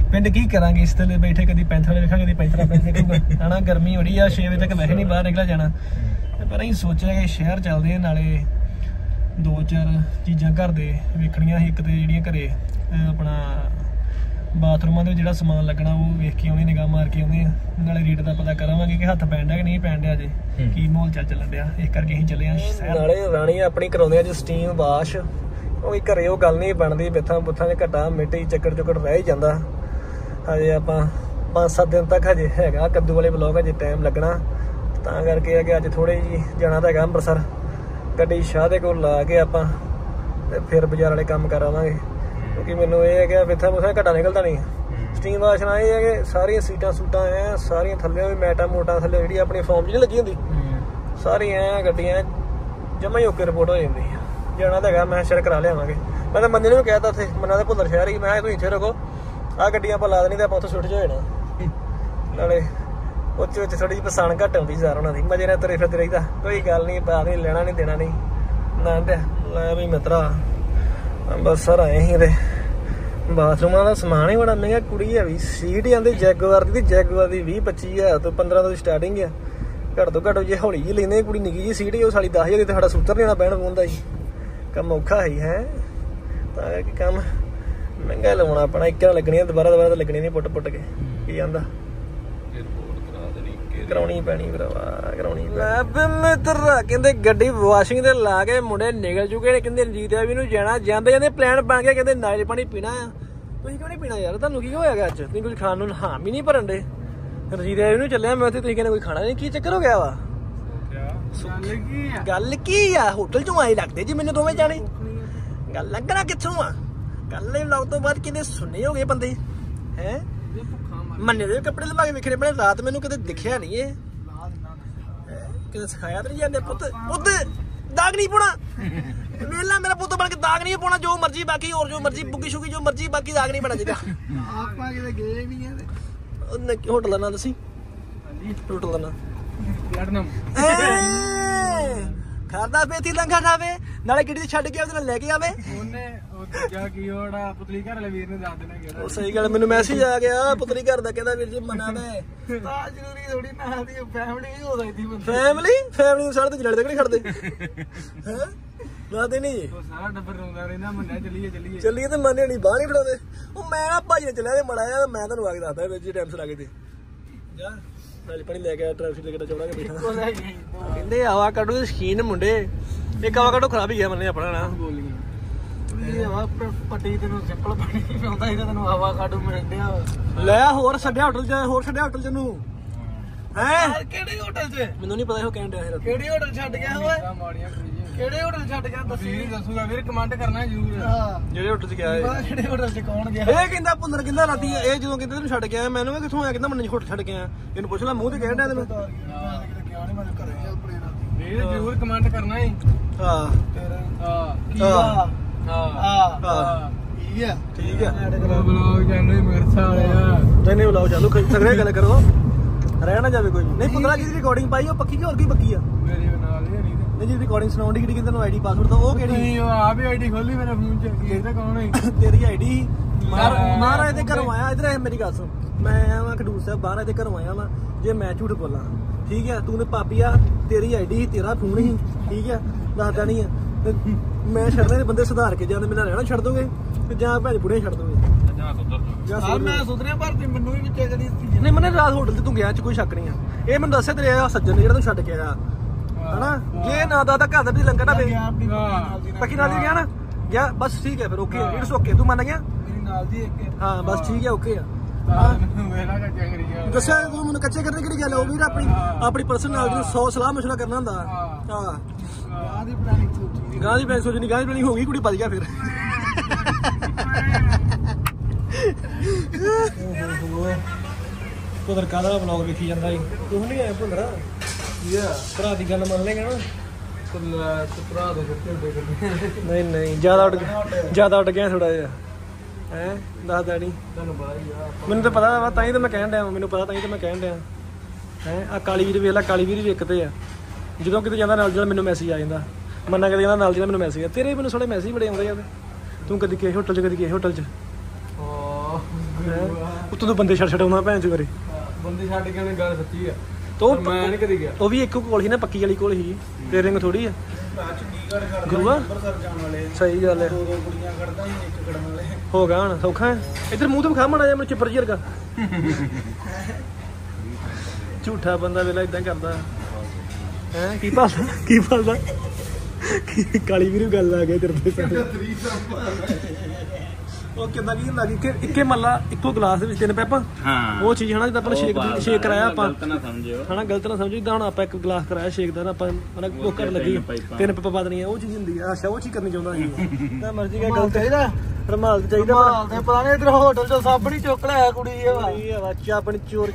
ਪਿੰਡ ਕੀ ਕਰਾਂਗੇ ਇਸ ਥੱਲੇ ਬੈਠੇ, ਕਦੀ ਪੈਂਥਰ ਵਾਲੇ ਵੇਖਾਂਗੇ, ਕਦੀ ਪੈਂਥਰਾ ਦੇਖੂਗਾ ਹਨਾ। ਗਰਮੀ ਬੜੀ ਆ, 6 ਵਜੇ ਤੱਕ ਵੈਸੇ ਨਹੀਂ ਬਾਹਰ ਨਿਕਲਿਆ ਜਾਣਾ। ਪਰ ਅਸੀਂ ਸੋਚਿਆ ਕਿ ਸ਼ਹਿਰ ਚੱਲਦੇ ਆ, ਨਾਲੇ 2-4 ਚੀਜ਼ਾਂ ਘਰ ਦੇ ਵੇਖਣੀਆਂ ਸੀ। ਇੱਕ ਤੇ ਜਿਹੜੀਆਂ ਘਰੇ ਆਪਣਾ ਬਾਥਰੂਮਾਂ ਦੇ ਜਿਹੜਾ ਸਮਾਨ ਲੱਗਣਾ ਉਹ ਵੇਖ ਕੇ ਆਉਣੇ, ਨਿਗਾਹ ਮਾਰ ਕੇ ਆਉਣੇ ਆ, ਨਾਲੇ ਰੇਟ ਦਾ ਪਤਾ ਕਰਾਵਾਂਗੇ ਕਿ ਹੱਥ ਪੈਣ ਡਿਆ ਕਿ ਨਹੀਂ ਪੈਣ ਡਿਆ ਜੇ, ਕੀ ਮਾਹੌਲ ਚੱਲਣ ਡਿਆ। ਇਸ ਕਰਕੇ ਅਸੀਂ ਚੱਲੇ ਆ ਸ਼ਹਿਰ। ਨਾਲੇ ਰਾਣੀ ਆਪਣੀ ਕਰਾਉਂਦੇ ਅੱਜ ਸਟੀਮ ਵਾਸ਼, ਉਹ ਵੀ ਘਰੇ ਉਹ ਗੱਲ ਨਹੀਂ ਬਣਦੀ, ਬਿੱਥਾਂ ਬੁੱਥਾਂ ਦੇ ਘਟਾ ਮਿੱਟੀ ਚੱਕੜ ਚੁੱਕੜ ਰਹਿ ਹੀ ਜਾਂਦਾ। ਹਜੇ ਆਪਾਂ 5-7 ਦਿਨ ਤੱਕ ਹਜੇ ਹੈਗਾ ਕੱਦੂ ਵਾਲੇ ਬਲੌਗ, ਹਜੇ ਟਾਈਮ ਲੱਗਣਾ, ਤਾਂ ਕਰਕੇ ਆ ਕਿ ਅੱਜ ਥੋੜੇ ਜਿਹੀ ਜਾਣਾ ਤਾਂ ਹੈਗਾ ਅੰਮ੍ਰਿਤਸਰ, ਗੱਡੀ ਸ਼ਾਹ ਦੇ ਕੋਲ ਲਾ ਕੇ ਆਪਾਂ ਤੇ ਫਿਰ ਬਾਜ਼ਾਰ ਵਾਲੇ ਕੰਮ ਕਰਾਵਾਂਗੇ। ਕਿਉਂਕਿ ਮੈਨੂੰ ਇਹ ਹੈ ਕਿ ਬਿੱਥਾਂ ਬੁੱਥਾਂ ਘਟਾ ਨਿਕਲਦਾ ਨਹੀਂ। ਸਟੀਮ ਵਾਸ਼ ਨਾਲ ਇਹ ਹੈ ਕਿ ਸਾਰੀਆਂ ਸੀਟਾਂ ਸੂਟਾਂ ਐ ਸਾਰੀਆਂ ਥੱਲੇ ਵੀ ਮੈਟਾਂ ਮੋਟਾਂ ਥੱਲੇ ਜਿਹੜੀ ਆਪਣੀ ਫੋਮ ਜਿਹੀ ਲੱਗੀ ਹੁੰਦੀ ਸਾਰੀਆਂ ਐ ਗੱਡੀਆਂ ਜਮਾ ਹੀ ਓਕੇ ਰਿਪੋਰਟ ਹੋ ਜਾਂਦੀ। ਜਾਣਾ ਤਾਂ ਹੈਗਾ, ਮੈਂ ਸ਼ਹਿਰ ਕਰਾ ਲਿਆਵਾਂਗੇ। ਮੈਂ ਤਾਂ ਮੰਨੇ ਨੂੰ ਵੀ ਕਹਿ ਤਾ ਉੱਥੇ, ਮੰਨਾ ਤਾਂ ਭੁੱਲਰ ਸ਼ਹਿਰ ਹੀ, ਮੈਂ ਕਿਹਾ ਤੁਸੀਂ ਇੱਥੇ ਰੁਕੋ, ਆਹ ਗੱਡੀਆਂ ਆਪਾਂ ਲਾ ਦੇਣੀ ਤਾਂ ਆਪਾਂ ਉੱਥੇ ਸੁੱਟ ਜਾ ਜਾਣਾ। ਨਾਲੇ ਉੱਚ ਵਿੱਚ ਥੋੜੀ ਜਿਹੀ ਪਛਾਣ ਘੱਟ ਆਉਂਦੀ ਯਾਰ ਉਹਨਾਂ ਦੀ, ਮਜੇ ਨਾਲ ਤੁਰੇ ਫਿਰਦੇ ਰਹੀਦਾ, ਕੋਈ ਗੱਲ ਨਹੀਂ, ਬਾਤ ਨਹੀਂ, ਲੈਣਾ ਨਹੀਂ ਦੇਣਾ ਨਹੀਂ ਨਾ। ਲੈ ਵੀ ਮਿੱਤਰਾ ਅੰਬਰਸਰ ਆਏ ਸੀ ਤੇ ਬਾਥਰੂਮਾਂ ਦਾ ਸਮਾਨ ਹੀ ਬੜਾ ਮਹਿੰਗਾ। ਕੁੜੀ ਹੈ ਵੀ ਸੀਟ ਜਾਂਦੀ ਜੈਗੁਆਰ ਦੀ, ਜੈਗੁਆਰ ਦੀ 20-25 ਤੋਂ 15 ਤੋਂ ਸਟਾਰਟਿੰਗ ਆ। ਘੱਟ ਤੋਂ ਘੱਟ ਜੇ ਹੌਲੀ ਜਿਹੀ ਲੈਂਦੇ ਕੁੜੀ ਨਿੱਕੀ ਜਿਹੀ ਸੀਟ ਹੀ ਉਹ ਸਾਲੀ 10,000 ਦੀ, ਤੇ ਸਾਡਾ ਸੂਤਰ ਨਹੀਂ ਆਉਣਾ ਪੈਣ ਪਉਂਦਾ ਜੀ, ਕੰਮ ਔਖਾ ਹੈ। ਤਾਂ ਕਰਕੇ ਕੰਮ ਮਹਿੰਗਾ ਲਾਉਣਾ ਆਪਣਾ, ਇੱਕ ਨਾਲ ਲੱਗਣੀਆਂ, ਦੁਬਾਰਾ ਤਾਂ ਲੱਗਣੀਆਂ ਨਹੀਂ, ਪੁੱਟ ਕੇ ਕੀ ਜਾਂਦਾ ਕਰਾਉਣੀ ਪੈਣੀ ਭਰਾਵਾ, ਕਰਾਉਣੀ ਪੈਣੀ। ਕਹਿੰਦੇ ਗੱਡੀ ਵਾਸ਼ਿੰਗ ਤੇ ਲਾ ਕੇ ਮੁੰਡੇ ਨਿਕਲ ਚੁੱਕੇ ਨੇ, ਕਹਿੰਦੇ ਰਣਜੀਤ ਵੀ ਨੂੰ ਜਾਣਾ, ਜਾਂਦੇ ਜਾਂਦੇ ਪਲਾਨ ਬਣ ਗਿਆ, ਕਹਿੰਦੇ ਨਾਰੀਅਲ ਪਾਣੀ ਪੀਣਾ ਆ। ਤੁਸੀਂ ਕਿਉਂ ਨਹੀਂ ਪੀਣਾ ਯਾਰ, ਤੁਹਾਨੂੰ ਕੀ ਹੋਇਆ ਅੱਜ? ਤੁਸੀਂ ਕੁਝ ਖਾਣ ਨੂੰ ਹਾਂ ਵੀ ਨਹੀਂ ਭਰਨ ਦੇ। ਰਣਜੀਤ ਵੀ ਨੂੰ ਚੱਲਿਆ ਮੈਂ ਉੱਥੇ, ਤੁਸੀਂ ਕਹਿੰਦੇ ਕੋਈ ਖਾਣਾ ਨਹੀਂ, ਕੀ ਚੱਕਰ ਹੋ ਗਿਆ ਵਾ? ਗੱਲ ਕੀ ਆ, ਹੋਟਲ ਚੋਂ ਆਏ ਲੱਗਦੇ ਜੀ ਮੈਨੂੰ ਦੋਵੇਂ ਜਾਣੇ। ਗੱਲ ਲੱਗਣਾ ਕਿੱਥੋਂ ਆ? ਕੱਲ ਵਲੌਗ ਤੋਂ ਬਾਅਦ ਕਿਤੇ ਸੁਣਨੇ ਹੋ ਗਏ ਬੰਦੇ ਹੈ। ਮੰਨੇ ਦੇ ਕੱਪੜੇ ਲਵਾ ਕੇ ਵੇਖਣੇ ਪੈਣੇ, ਰਾਤ ਮੈਨੂੰ ਕਿਤੇ ਦਿਖਿਆ ਨਹੀਂ ਇਹ, ਕਿਤੇ ਸਿਖਾਇਆ ਤਾਂ ਨਹੀਂ ਜਾਂਦੇ। ਪੁੱਤ ਦਾਗ ਨਹੀਂ ਪਾਉਣਾ, ਵੇਲਾ ਮੇਰਾ ਪੁੱਤ ਬਣ ਕੇ ਦਾਗ ਨਹੀਂ ਪਾਉਣਾ, ਜੋ ਮਰਜੀ ਬਾਕੀ ਹੋਰ ਜੋ ਮਰਜੀ ਬੁੱਗੀ ਸ਼ੁਗੀ ਜੋ ਮਰਜੀ, ਬਾਕੀ ਦਾਗ ਨਹੀਂ ਪਾਉਣਾ ਚਾਹੀਦਾ। ਆਪਾਂ ਕਿਤੇ ਗਏ ਵੀ ਆ। ਹੋਟਲ ਦਾ ਨਾਂ ਦੱਸੀ, ਹੋਟਲ ਦਾ ਨਾਂ ਖਾਦਾ ਪੇਤੀ ਲੰਘਾ ਖਾਵੇ, ਨਾਲੇ ਗੱਡੀ ਤੇ ਛੱਡ ਕੇ ਉਹਦੇ ਨਾਲ ਲੈ ਕੇ ਆਵੇ। ਉਹਨੇ ਕੀ ਹੋੜਾ ਪੁਤਲੀ ਘਰ ਵਾਲੇ ਵੀਰ ਨੇ ਦੱਸ ਦੇਣਾ ਕਿਹੜਾ। ਉਹ ਸਹੀ ਗੱਲ, ਮੈਨੂੰ ਮੈਸੇਜ ਆ ਗਿਆ ਪੁਤਲੀ ਘਰ ਦਾ, ਕਹਿੰਦਾ ਵੀਰ ਜੀ ਮਨਾ ਦੇ ਤਾਂ ਜ਼ਰੂਰੀ ਥੋੜੀ ਨਾਲ ਦੀ ਫੈਮਿਲੀ ਵੀ ਹੋ ਸਕਦੀ। ਫੈਮਿਲੀ ਨੂੰ ਸਾਡੇ ਤੇ ਜਲੜ ਤੱਕ ਨਹੀਂ ਖੜਦੇ ਹੈ, ਲਾਦੇ ਨਹੀਂ ਜੀ। ਸਾਰਾ ਟੱਬਰ ਰੋਂਦਾ ਰਹਿੰਦਾ, ਮੰਨਿਆ ਚੱਲੀਏ ਤੇ ਮੰਨੇ ਨਹੀਂ, ਬਾਹਰ ਨਹੀਂ ਫੜਾਉਂਦੇ। ਉਹ ਮੈਂ ਨਾ ਭਾਜੀ ਨੇ ਚੱਲਿਆ ਤੇ ਮੜਾ ਆ, ਮੈਂ ਤੁਹਾਨੂੰ ਆ ਕੇ ਦੱਸਦਾ ਵਿੱਚ ਟਾਈਮ ਸੇ ਲਾ ਕੇ ਤੇ ਜਾ ਨਾਲੇ ਪਾਣੀ ਲੈ ਕੇ ਟ੍ਰੈਫਿਕ ਤੇ ਕਿੱਦਾਂ ਚੌੜਾਂਗੇ ਬੈਠਾ। ਕਹਿੰਦੇ ਆਵਾ ਕਾਡੋ ਦੇ ਸ਼ਕੀਨ ਮੁੰਡੇ, ਇੱਕ ਆਵਾ ਕਾਡੋ ਖਰਾਬ ਹੀ ਗਿਆ ਮੰਨੇ ਆਪਣਾ ਨਾ ਬੋਲੀ ਪੱਟੀ ਤੈਨੂੰ ਸਿੰਪਲ ਪਾਣੀ ਪਿਆਉਂਦਾ ਸੀ, ਤੈਨੂੰ ਆਵਾ ਕਾਡੋ ਮਿਲਦੇ ਆ। ਲੈ ਹੋਰ ਛੱਡਿਆ ਹੋਟਲ ਚ ਨੂੰ ਹੈ। ਕਿਹੜੇ ਹੋਟਲ ਚ ਮੈਨੂੰ ਨਹੀਂ ਪਤਾ, ਉਹ ਕਹਿਣ ਡਿਆ ਸੀ ਕਿਹੜੇ ਹੋਟਲ ਛੱਡ ਗਿਆ ਓਏ, ਕਿਹੜੇ ਹੋਟਲ ਛੱਡ ਗਿਆ ਦੱਸੂਗਾ ਵੀਰ, ਕਮੈਂਟ ਕਰਨਾ ਜ਼ਰੂਰ। ਜਿਹੜੇ ਹੋਟਲ ਚ ਗਿਆ ਜਿਹੜੇ ਹੋਟਲ ਚ ਕੌਣ ਗਿਆ? ਇਹ ਕਹਿੰਦਾ ਭੁੰਦਰ, ਕਹਿੰਦਾ ਰਾਤੀ ਇਹ ਜਦੋਂ ਕਹਿੰਦੇ ਤੈਨੂੰ ਛੱਡ ਕੇ ਆਇਆ, ਮੈਨੂੰ ਕਿੱਥੋਂ ਆਇਆ, ਕਹਿੰਦਾ ਮੰਨੇ ਹੋਟਲ ਛੱਡ ਕੇ ਆਇਆ। ਇਹਨੂੰ ਪੁੱਛ ਲੈ, ਮੂੰਹ ਤੇ ਕਹਿਣ ਡਿਆ ਤੈਨੂੰ। ਜ਼ਰੂਰ ਕਮੈਂਟ ਕਰਨਾ ਹੀ। ਠੀਕ ਆ ਬਲੌਗ ਚਾਲੂ ਮਿਰਸਾ ਵਾਲਿਆ, ਨਹੀਂ ਬਲੌਗ ਚਾਲੂ ਸਗਰੇ ਗੱਲ ਕਰੋ, ਰਹਿ ਨਾ ਜਾਵੇ ਕੋਈ ਨਹੀਂ। 15 ਦੀ ਰਿਕਾਰਡਿੰਗ ਪਾਈ ਉਹ ਪੱਕੀ ਕਿ ਹੋਰ ਕੀ ਪੱਕੀ ਆ? ਮੇਰੇ ਨਾਲ ਨਹੀਂ ਜੀ ਰਿਕਾਰਡਿੰਗ ਸੁਣਾਉਣ ਦੀ ਕਿਹੜੀ ਤੈਨੂੰ ਆਈਡੀ ਪਾਸਵਰਡ ਤਾਂ ਉਹ ਕਿਹੜੀ? ਉਹ ਆਪ ਹੀ ਆਈਡੀ ਖੋਲੀ ਮੇਰੇ ਫੋਨ ਚ, ਇਹਦਾ ਕੌਣ ਹੈ? ਤੇਰੀ ਆਈਡੀ ਮਹਾਰਾਜ ਦੇ ਘਰੋਂ ਆਇਆ। ਇਧਰ ਮੇਰੀ ਗੱਲ ਸੁਣ, ਮੈਂ ਆਇਆ ਵਾਂ ਖਡੂਰ ਸਾਹਿਬ, ਬਾਹਰ ਦੇ ਘਰੋਂ ਆਇਆ ਵਾਂ। ਜੇ ਮੈਂ ਝੂਠ ਬੋਲਾਂ ਠੀਕ ਹੈ, ਤੂੰ ਤੇ ਪਾਪੀ ਆ, ਤੇਰੀ ਆਈਡੀ ਤੇਰਾ ਫੋਨ ਹੀ ਠੀਕ ਹੈ, ਦੱਸਦਾ ਨਹੀਂ ਆ। ਮੈਂ ਛੱਡਣੇ ਦੇ ਬੰਦੇ ਸੁਧਾਰ ਕੇ ਜਾਂਦੇ, ਮੇਰਾ ਰਹਿਣਾ ਛੱਡ ਦੋਗੇ ਤੇ ਜਾਂ ਭੈਣ ਬੁੜੇ ਛੱਡ ਦੋਗੇ। ਮੈਂ ਸੁਧਰਿਆ ਪਰ ਮੈਨੂੰ ਵੀ ਵਿੱਚ ਨਹੀਂ ਮੈਨੇ ਰਾਤ ਹੋਟਲ ਤੇ ਤੂੰ ਗਿਆ ਚ ਕੋਈ ਸ਼ੱਕ ਨਹੀਂ ਆ। ਇਹ ਮੈਨੂੰ ਦੱਸਿਆ ਤੇਰੇ ਸੱਜਣ ਨੇ ਜਿਹੜਾ ਤੂੰ ਛੱਡ ਕੇ ਆਇਆ ਹਨਾ, ਜੇ ਨਾ ਦਾ ਘਰ ਦਾ ਵੀ ਲੰਗਰ ਨਾ ਪਏ ਪੱਕੀ ਨਾਲ ਹੀ ਗਿਆ ਨਾ ਗਿਆ, ਬਸ ਠੀਕ ਹੈ ਫਿਰ ਓਕੇ, ਇਟਸ ਓਕੇ, ਤੂੰ ਮੰਨ ਗਿਆ ਮੇਰੀ ਨਾਲ ਦੀ ਇੱਕ। ਹਾਂ ਬਸ ਠੀਕ ਹੈ, ਓਕੇ ਆ। ਦੱਸਿਆ ਤੂੰ ਮੈਨੂੰ ਕੱਚੇ ਕਰਨ ਕਿਹੜੀ ਗੱਲ, ਉਹ ਵੀ ਆਪਣੀ ਪਰਸਨ ਨਾਲ 100 ਸਲਾਹ ਮਸ਼ਵਰਾ ਕਰਨਾ ਹੁੰਦਾ। ਹਾਂ ਗਾਂ ਦੀ ਪਲੈਨਿੰਗ ਸੋਚਣੀ, ਗਾਂ ਦੀ ਪਲੈਨਿੰਗ ਹੋ ਗਈ, ਕੁੜੀ ਭੱਜ ਗਿਆ ਫਿਰ। ਪੁੱਤਰ ਕਾਹਦਾ ਵਲੌਗ ਵੇਖੀ ਜਾਂਦਾ ਸੀ, ਤੂੰ ਨਹੀਂ ਆਇਆ ਭੁੱਲਰ ਭਰਾ ਦੀ ਗੱਲ ਮੰਨ ਲੇਗਾ ਨਾ। ਭਰਾ ਦੇ ਨਹੀਂ ਜ਼ਿਆਦਾ ਉੱਡ ਗਿਆ ਥੋੜਾ ਜਿਹਾ ਹੈ, ਦੱਸਦਾ ਨਹੀਂ ਮੈਨੂੰ ਤਾਂ ਪਤਾ ਵਾ, ਤਾਂ ਹੀ ਤਾਂ ਮੈਂ ਕਹਿਣ ਡਿਆ, ਮੈਨੂੰ ਪਤਾ ਤਾਂ ਹੀ ਤਾਂ ਮੈਂ ਕਹਿਣ ਡਿਆ ਹੈ। ਆ ਕਾਲੀ ਵੀਰ ਵੇਖ ਲਾ, ਕਾਲੀ ਵੀਰ ਵੀ ਇੱਕ ਤੇ ਆ, ਜਦੋਂ ਕਿਤੇ ਜਾਂਦਾ ਨਾਲ ਜਿਹੜਾ ਮੈਨੂੰ ਮੈਸੇਜ ਆ ਜਾਂਦਾ, ਮੰਨਾ ਕਦੇ ਜਾਂਦਾ ਨਾਲ ਜਿਹੜਾ ਮੈਨੂੰ ਮੈਸੇਜ ਆ। ਤੇਰੇ ਮੈਨੂੰ ਥੋੜੇ ਮੈਸੇਜ ਬੜੇ ਆਉਂਦੇ ਆ, ਤੂੰ ਕਦੀ ਕਿਸੇ ਹੋਟਲ 'ਚ ਕਦੀ ਕਿਸੇ ਹੋਟਲ 'ਚ ਉੱਤੋਂ ਤੋਂ ਬੰਦੇ ਛੱਡ ਆਉਣਾ ਭੈਣ ਚੋ ਕਰੇ ਬੰਦੇ ਛੱਡ ਕੇ ਉਹਨੇ ਗੱਲ ਸੱਚੀ ਆ ਤੋ ਮੈਂ ਨਹੀਂ ਕਦੀ ਗਿਆ ਉਹ ਵੀ ਇੱਕ ਕੋਲ ਸੀ ਨਾ ਪੱਕੀ ਵਾਲੀ ਕੋਲ ਸੀ ਤੇ ਰਿੰਗ ਥੋੜੀ ਆ ਗੁਰੂਆ ਸਹੀ ਗੱਲ ਹੈ ਹੋ ਗਿਆ ਹੁਣ ਸੌਖਾ ਹੈ ਇੱਧਰ ਮੂੰਹ ਤੋਂ ਵਿਖਾ ਮਾੜਾ ਜਿਹਾ ਮੈਨੂੰ ਚਿੱਪਰ ਜਿਹੀ ਵਰਗਾ ਝੂਠਾ ਬੰਦਾ ਵੇਲਾ ਇਦਾਂ ਕਰਦਾ ਹੈ ਕੀ ਭਾਲਦਾ ਕਾਲੀ ਵੀਰੂ ਗੱਲ ਆ ਗਈ ਤੇਰੇ ਤੇ ਉਹ ਕਿੰਨਾ ਕੀ ਹੁੰਦਾ ਕਿ ਇੱਕੇ ਮੱਲਾ ਇੱਕੋ ਗਲਾਸ ਦੇ ਵਿੱਚ 3 ਪੈਪਾਂ ਉਹ ਚੀਜ਼ ਹਨਾ ਜਿੱਦਾਂ ਆਪਾਂ ਸ਼ੇਕ ਕਰਾਇਆ ਆਪਾਂ ਹਨਾ ਗਲਤ ਨਾ ਸਮਝੋ ਜਿੱਦਾਂ ਹੁਣ ਆਪਾਂ ਇੱਕ ਗਲਾਸ ਕਰਾਇਆ ਸ਼ੇਕ ਦਾ ਨਾ ਆਪਾਂ ਹਨਾ ਕੁੱਕਰ ਲੱਗੀ 3 ਪੈਪਾਂ ਪਾ ਦੇਣੀਆਂ ਉਹ ਚੀਜ਼ ਹੁੰਦੀ ਆ ਅੱਛਾ ਉਹ ਚੀਜ਼ ਕਰਨੀ ਚਾਹੁੰਦਾ ਸੀ ਤਾਂ ਮਰਜ਼ੀ ਕਾ ਗਲਤ ਚਾਹੀਦਾ ਰਮਾਲ ਚਾਹੀਦਾ ਰਮਾਲ ਪਤਾ ਨਹੀਂ ਇਧਰ ਹੋਟਲ ਚੋਂ ਸਾਬਣੀ ਚੁੱਕ ਲਿਆ ਕੁੜੀ ਇਹ ਵਾ ਚਾਪਣ ਚੋਰ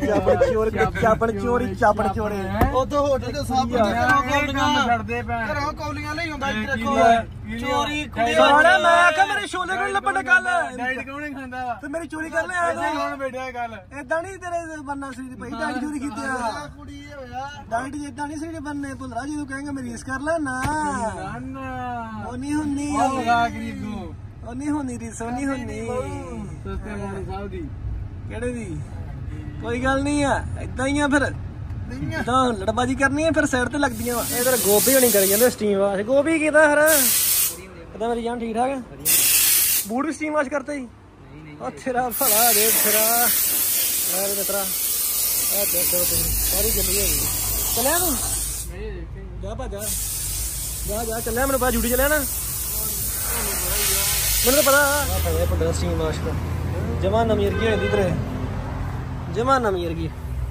ਉਦੋਂ ਹੋਟਲ ਚੋਂ ਸਾਬਣੀ ਛੱਡਦੇ ਭੈਣ ਘਰੋਂ ਕੌਲੀਆਂ ਲਈ ਹੁੰਦਾ ਇੱਥੇ ਰੱਖੋ ਚੋਰੀ ਕੁੜੀ ਸਾਰਾ ਮੈਂ ਆਖਿਆ ਮੇਰੇ ਛੋਲੇ ਕੋਲ ਲੱਭਣ ਗੱਲ ਡਾਈਟ ਕੌਣ ਖਾਂਦਾ ਤੇ ਮੇਰੀ ਚੋਰੀ ਕਰ ਲਿਆ ਤੂੰ ਕੌਣ ਬੈਠਿਆ ਗੱਲ ਇਦਾਂ ਨਹੀਂ ਤੇਰੇ ਬੰਨਾ ਸਰੀਰ ਪਈ ਡਾਈਟ ਚੋਰੀ ਕੀਤੀ ਆ ਕੁੜੀ ਹੋਇਆ ਡਾਈਟ ਜਿੱਦਾਂ ਨਹੀਂ ਸਰੀਰ ਬੰਨੇ ਭੁੱਲਰਾ ਜਦੋਂ ਕਹੇਗਾ ਮੇਰੀ ਰੀਸ ਕਰ ਲੈ ਨਾ ਉਹ ਨਹੀਂ ਹੁੰਨੀ ਹੋਗਾ ਗਰੀਬੂ ਉਹ ਨਹੀਂ ਹੁੰਨੀ ਰੀਸ ਉਹ ਨਹੀਂ ਹੁੰਨੀ ਸਸਤੇ ਮੋੜ ਸਾਹਿਬ ਦੀ ਕਿਹੜੇ ਦੀ ਕੋਈ ਗੱਲ ਨਹੀਂ ਆ ਇਦਾਂ ਹੀ ਆ ਫਿਰ ਤਾਂ ਲੜਬਾਜੀ ਕਰਨੀ ਹੈ ਫਿਰ ਸਾਈਡ ਤੇ ਲੱਗਦੀਆਂ ਵਾ ਇਹ ਤੇਰਾ ਗੋਭੀ ਹੋਣੀ ਕਰੀ ਜਾਂਦੇ ਸਟੀਮ ਵਾਸ਼ ਗੋਭੀ ਕੀਤਾ ਹਰ ਪਤਾ ਮੇਰੀ ਜਾਨ ਠੀਕ ਠਾਕ ਹੈ ਬੂਟ ਵੀ ਸਟੀਮ ਵਾਸ਼ ਕਰਤੇ ਜੀ ਉਹ ਤੇਰਾ ਭਲਾ ਦੇ ਤੇਰਾ ਯਾਰ ਮਿੱਤਰਾ ਆ ਦੇਖੋ ਤੁਸੀਂ ਸਾਰੀ ਜੰਮੀ ਹੋ ਗਈ ਚੱਲਿਆ ਤੂੰ ਜਾ ਭਾ ਜਾ ਚੱਲਿਆ ਮੈਨੂੰ ਪਾ ਡਿਊਟੀ ਚੱਲਿਆ ਨਾ ਮੈਨੂੰ ਤਾਂ ਪਤਾ ਪਤਾ ਸਟੀਮ ਵਾਸ਼ ਦਾ ਜਮਾ ਨਵੀਂ ਵਰਗੀ ਹੋਈ ਤੇਰੇ ਜਮਾ ਨਵੀਂ ਵਰਗੀ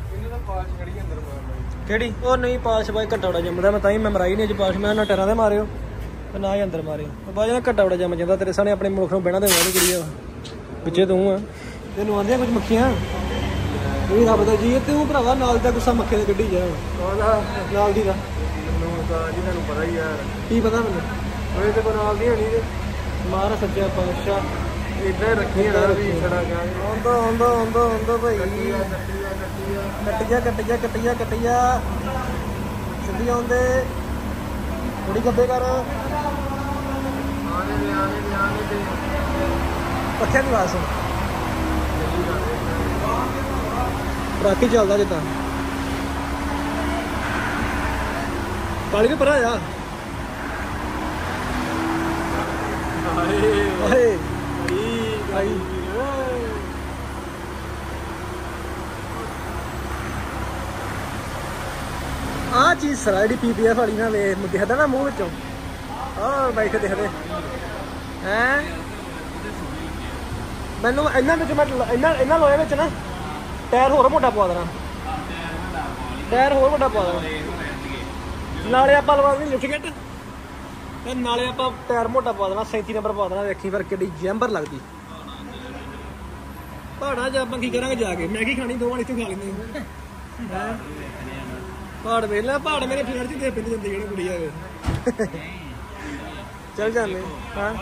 ਕਿਹੜੀ ਉਹ ਨਹੀਂ ਪਾਸ਼ ਬਾਈ ਘੱਟਾ ਬੜਾ ਜੰਮਦਾ ਮੈਂ ਤਾਂ ਹੀ ਮੈਂ ਮਰਾਈ ਨਹੀਂ ਅੱਜ ਪਾਸ਼ ਮੈਂ ਨਾ ਟਰਾਂ ਦੇ ਮਾਰਿਓ ਤੇ ਨਾ ਹੀ ਅੰਦਰ ਮਾਰਿਓ ਬਾਅਦ ਨਾਲ ਘੱਟਾ ਬੜਾ ਜੰਮ ਜਾਂਦਾ ਤੇਰੇ ਸਾਹਮਣੇ ਆਪਣੇ ਮੁਲਕ ਨੂੰ ਬਹਿਣਾ ਦੇਣਾ ਨਹੀਂ ਕੁੜੀ ਆ ਪਿੱਛੇ ਤੂੰ ਆ ਤੈਨੂੰ ਆਂਦੀਆਂ ਕੁਝ ਮੱਖੀਆਂ ਇਹ ਰੱਬ ਦਾ ਜੀ ਤੂੰ ਭਰਾਵਾ ਨਾਲ ਦਾ ਗੁੱਸਾ ਮੱਖੇ ਦੇ ਕੱਢੀ ਜਾ ਨਾਲ ਦੀ ਦਾ ਜੀ ਤੁਹਾਨੂੰ ਪਤਾ ਹੀ ਯਾਰ ਕੀ ਪਤਾ ਮੈਨੂੰ ਉਹਦੇ ਤੇ ਬਨਾਲ ਦੀ ਹੋਣੀ ਤੇ ਮਾਰ ਸੱਚਾ ਪਾਤਸ਼ਾਹ ਇਦਾਂ ਰੱਖੀ ਨਾ ਵੀ ਛੜਾ ਗਿਆ ਆਉਂਦਾ ਭਾਈ ਕੱਟਿਆ ਸਿੱਧੀ ਆਉਂਦੇ ਥੋੜੀ ਗੱਬੇ ਕਰ ਆਣੇ ਤੇ ਪੱਖਿਆਂ ਦੀ ਆਵਾਜ਼ ਸੁਣ ਟਰੱਕ ਹੀ ਚੱਲਦਾ ਜਿੱਦਾਂ ਕਾਲੀ ਵੀ ਪਰਾ ਆ ਓਏ ਭਾਈ ਆ ਚੀਜ਼ ਸਰਾ ਜਿਹੜੀ ਪੀਪੀਐਫ ਵਾਲੀ ਨਾ ਵੇ ਦਿਖਦਾ ਨਾ ਮੂੰਹ ਵਿੱਚੋਂ ਆ ਬੈਠੇ ਦਿਖਦੇ ਹੈ ਮੈਨੂੰ ਇਹਨਾਂ ਵਿੱਚ ਮੈਂ ਇਹਨਾਂ ਲੋਹੇ ਵਿੱਚ ਨਾ ਟਾਇਰ ਹੋਰ ਮੋਟਾ ਪਵਾ ਦੇਣਾ ਨਾਲੇ ਆਪਾਂ ਲਵਾ ਦੇਣੀ ਲਿਫਟ ਕਿੱਟ ਤੇ ਨਾਲੇ ਆਪਾਂ ਟਾਇਰ ਮੋਟਾ ਪਵਾ ਦੇਣਾ 37 ਨੰਬਰ ਪਵਾ ਦੇਣਾ ਵੇਖੀ ਫਿਰ ਕਿੱਡੀ ਜੈਂਬਰ ਲੱਗਦੀ ਪਹਾੜਾਂ 'ਚ ਆਪਾਂ ਕੀ ਕਰਾਂਗੇ ਜਾ ਕੇ ਮੈਗੀ ਖਾਣੀ ਦੋ ਵਾਲੀ ਇੱਥੇ ਖਾ ਲੈਂਦੇ ਹੈ ਪਹਾੜ ਵੇਲਾ ਪਹਾੜ ਮੇਰੇ ਫਲੈਟ 'ਚ ਦੇ ਪਿੰਡ ਜਾਂਦੇ ਜਿਹੜੇ ਕੁੜੀ ਆਵੇ ਚੱਲ ਜਾਂਦੇ ਹਾਂ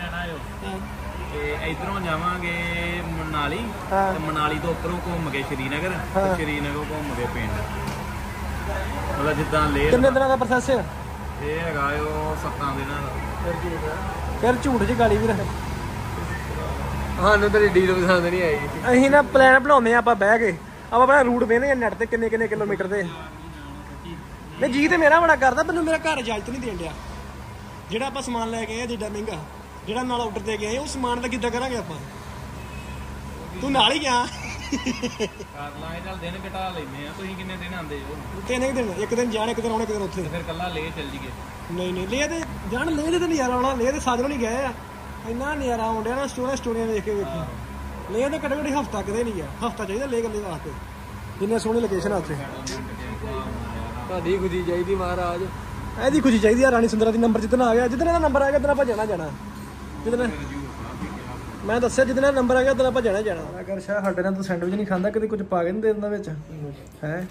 ਤੇ ਇਧਰੋਂ ਜਾਵਾਂਗੇ ਮਨਾਲੀ ਤੇ ਮਨਾਲੀ ਤੋਂ ਉੱਪਰੋਂ ਘੁੰਮ ਕੇ ਸ਼੍ਰੀਨਗਰ ਤੇ ਸ਼੍ਰੀਨਗਰੋਂ ਘੁੰਮ ਕੇ ਪਿੰਡ ਮਤਲਬ ਜਿੱਦਾਂ ਲੇਹ ਕਿੰਨੇ ਦਿਨਾਂ ਦਾ ਪ੍ਰੋਸੈਸ ਹੈ ਇਹ ਹੈਗਾ ਉਹ 7 ਦਿਨਾਂ ਦਾ ਫਿਰ ਝੂਠ 'ਚ ਗਾਲੀ ਵੀ ਰੱਖ ਸਾਨੂੰ ਤੇਰੀ ਡੀਲ ਪਸੰਦ ਨਹੀਂ ਆਈ ਅਸੀਂ ਨਾ ਪਲਾਨ ਬਣਾਉਂਦੇ ਆ ਆਪਾਂ ਬਹਿ ਕੇ ਆਪਾਂ ਆਪਣਾ ਰੂਟ ਵੇਖਦੇ ਆ ਨੈਟ ਤੇ ਕਿੰਨੇ ਕਿਲੋਮੀਟਰ ਦੇ ਨਹੀਂ ਜੀ ਤੇ ਮੇਰਾ ਬੜਾ ਕਰਦਾ ਮੈਨੂੰ ਮੇਰਾ ਘਰ ਇਜਾਜ਼ਤ ਨਹੀਂ ਦੇਣ ਡਿਆ ਜਿਹੜਾ ਆਪਾਂ ਸਮਾਨ ਲੈ ਕੇ ਆਏ ਜਿੱਡਾ ਮਹਿੰਗਾ ਜਿਹੜਾ ਨਾਲ ਆਰਡਰ ਦੇ ਕੇ ਆਏ ਉਹ ਸਮਾਨ ਦਾ ਕਿੱਦਾਂ ਕਰਾਂਗੇ ਆਪਾਂ ਤੂੰ ਨਾਲ ਹੀ ਗਿਆ ਕਰ ਲਾਂਗੇ ਚੱਲ ਦਿਨ ਘਟਾ ਲੈਨੇ ਆ ਤੁਸੀਂ ਕਿੰਨੇ ਦਿਨ ਆਂਦੇ ਹੋ 3 ਦਿਨ ਇੱਕ ਦਿਨ ਜਾਣ ਇੱਕ ਦਿਨ ਆਉਣਾ ਇੱਕ ਦਿਨ ਉੱਥੇ ਫਿਰ ਕੱਲਾ ਲੇਹ ਚੱਲ ਜੀਏ ਨਹੀਂ ਲੇਹ ਤੇ ਜਾਣ ਲੇਹ ਦੇ ਤੇ ਨਜ਼ਾਰਾ ਆਉਣਾ ਲੇਹ ਦੇ ਸਾਧਨੋਂ ਨਹੀਂ ਗਏ ਆ ਇੰਨਾ ਨਜ਼ਾਰਾ ਆਉਣ ਡਿਆ ਨਾ ਸਟੋਰੀਆਂ ਵੇਖ ਕੇ ਵੇਖੀ ਲੇਹ ਦੇ ਘੱਟੋ ਹਫ਼ਤਾ ਕਦੇ ਨਹੀਂ ਗਿਆ ਹਫ਼ਤਾ ਚਾਹੀਦਾ ਲੇਹ ਗੱਲੇ ਵਾਸਤੇ ਜਿੰਨੇ ਸੋਹਣੀ ਲੋਕੇਸ਼ਨ ਆ ਉੱਥੇ ਤੁਹਾਡੀ ਖੁਦੀ ਚਾਹੀਦੀ ਮਹਾਰਾਜ ਇਹਦੀ ਖੁਸ਼ੀ ਚਾਹੀਦੀ ਆ ਰਾਣੀ ਸੁੰਦਰਾ ਦੀ ਨੰਬਰ ਜਿੱਦਣ ਆ ਗਿਆ ਜਿੱਦਣ ਇਹਦਾ ਨੰਬਰ ਆ ਗਿਆ ਉਦੋਂ ਆਪਾਂ ਜਾਣਾ ਜਿੱਦਣ ਮੈਂ ਦੱਸਿਆ ਜਿੱਦਣ ਇਹਦਾ ਨੰਬਰ ਆ ਗਿਆ ਉਦੋਂ ਆਪਾਂ ਜਾਣਾ ਅਗਰ ਸ਼ਾਹ ਸਾਡੇ ਨਾਲ ਤੂੰ ਸੈਂਡਵਿਚ ਨਹੀਂ ਖਾਂਦਾ ਕਦੇ ਕੁਝ ਪਾ ਕੇ ਨਹੀਂ ਦੇ ਦਿੰਦਾ ਵਿੱਚ ਹੈ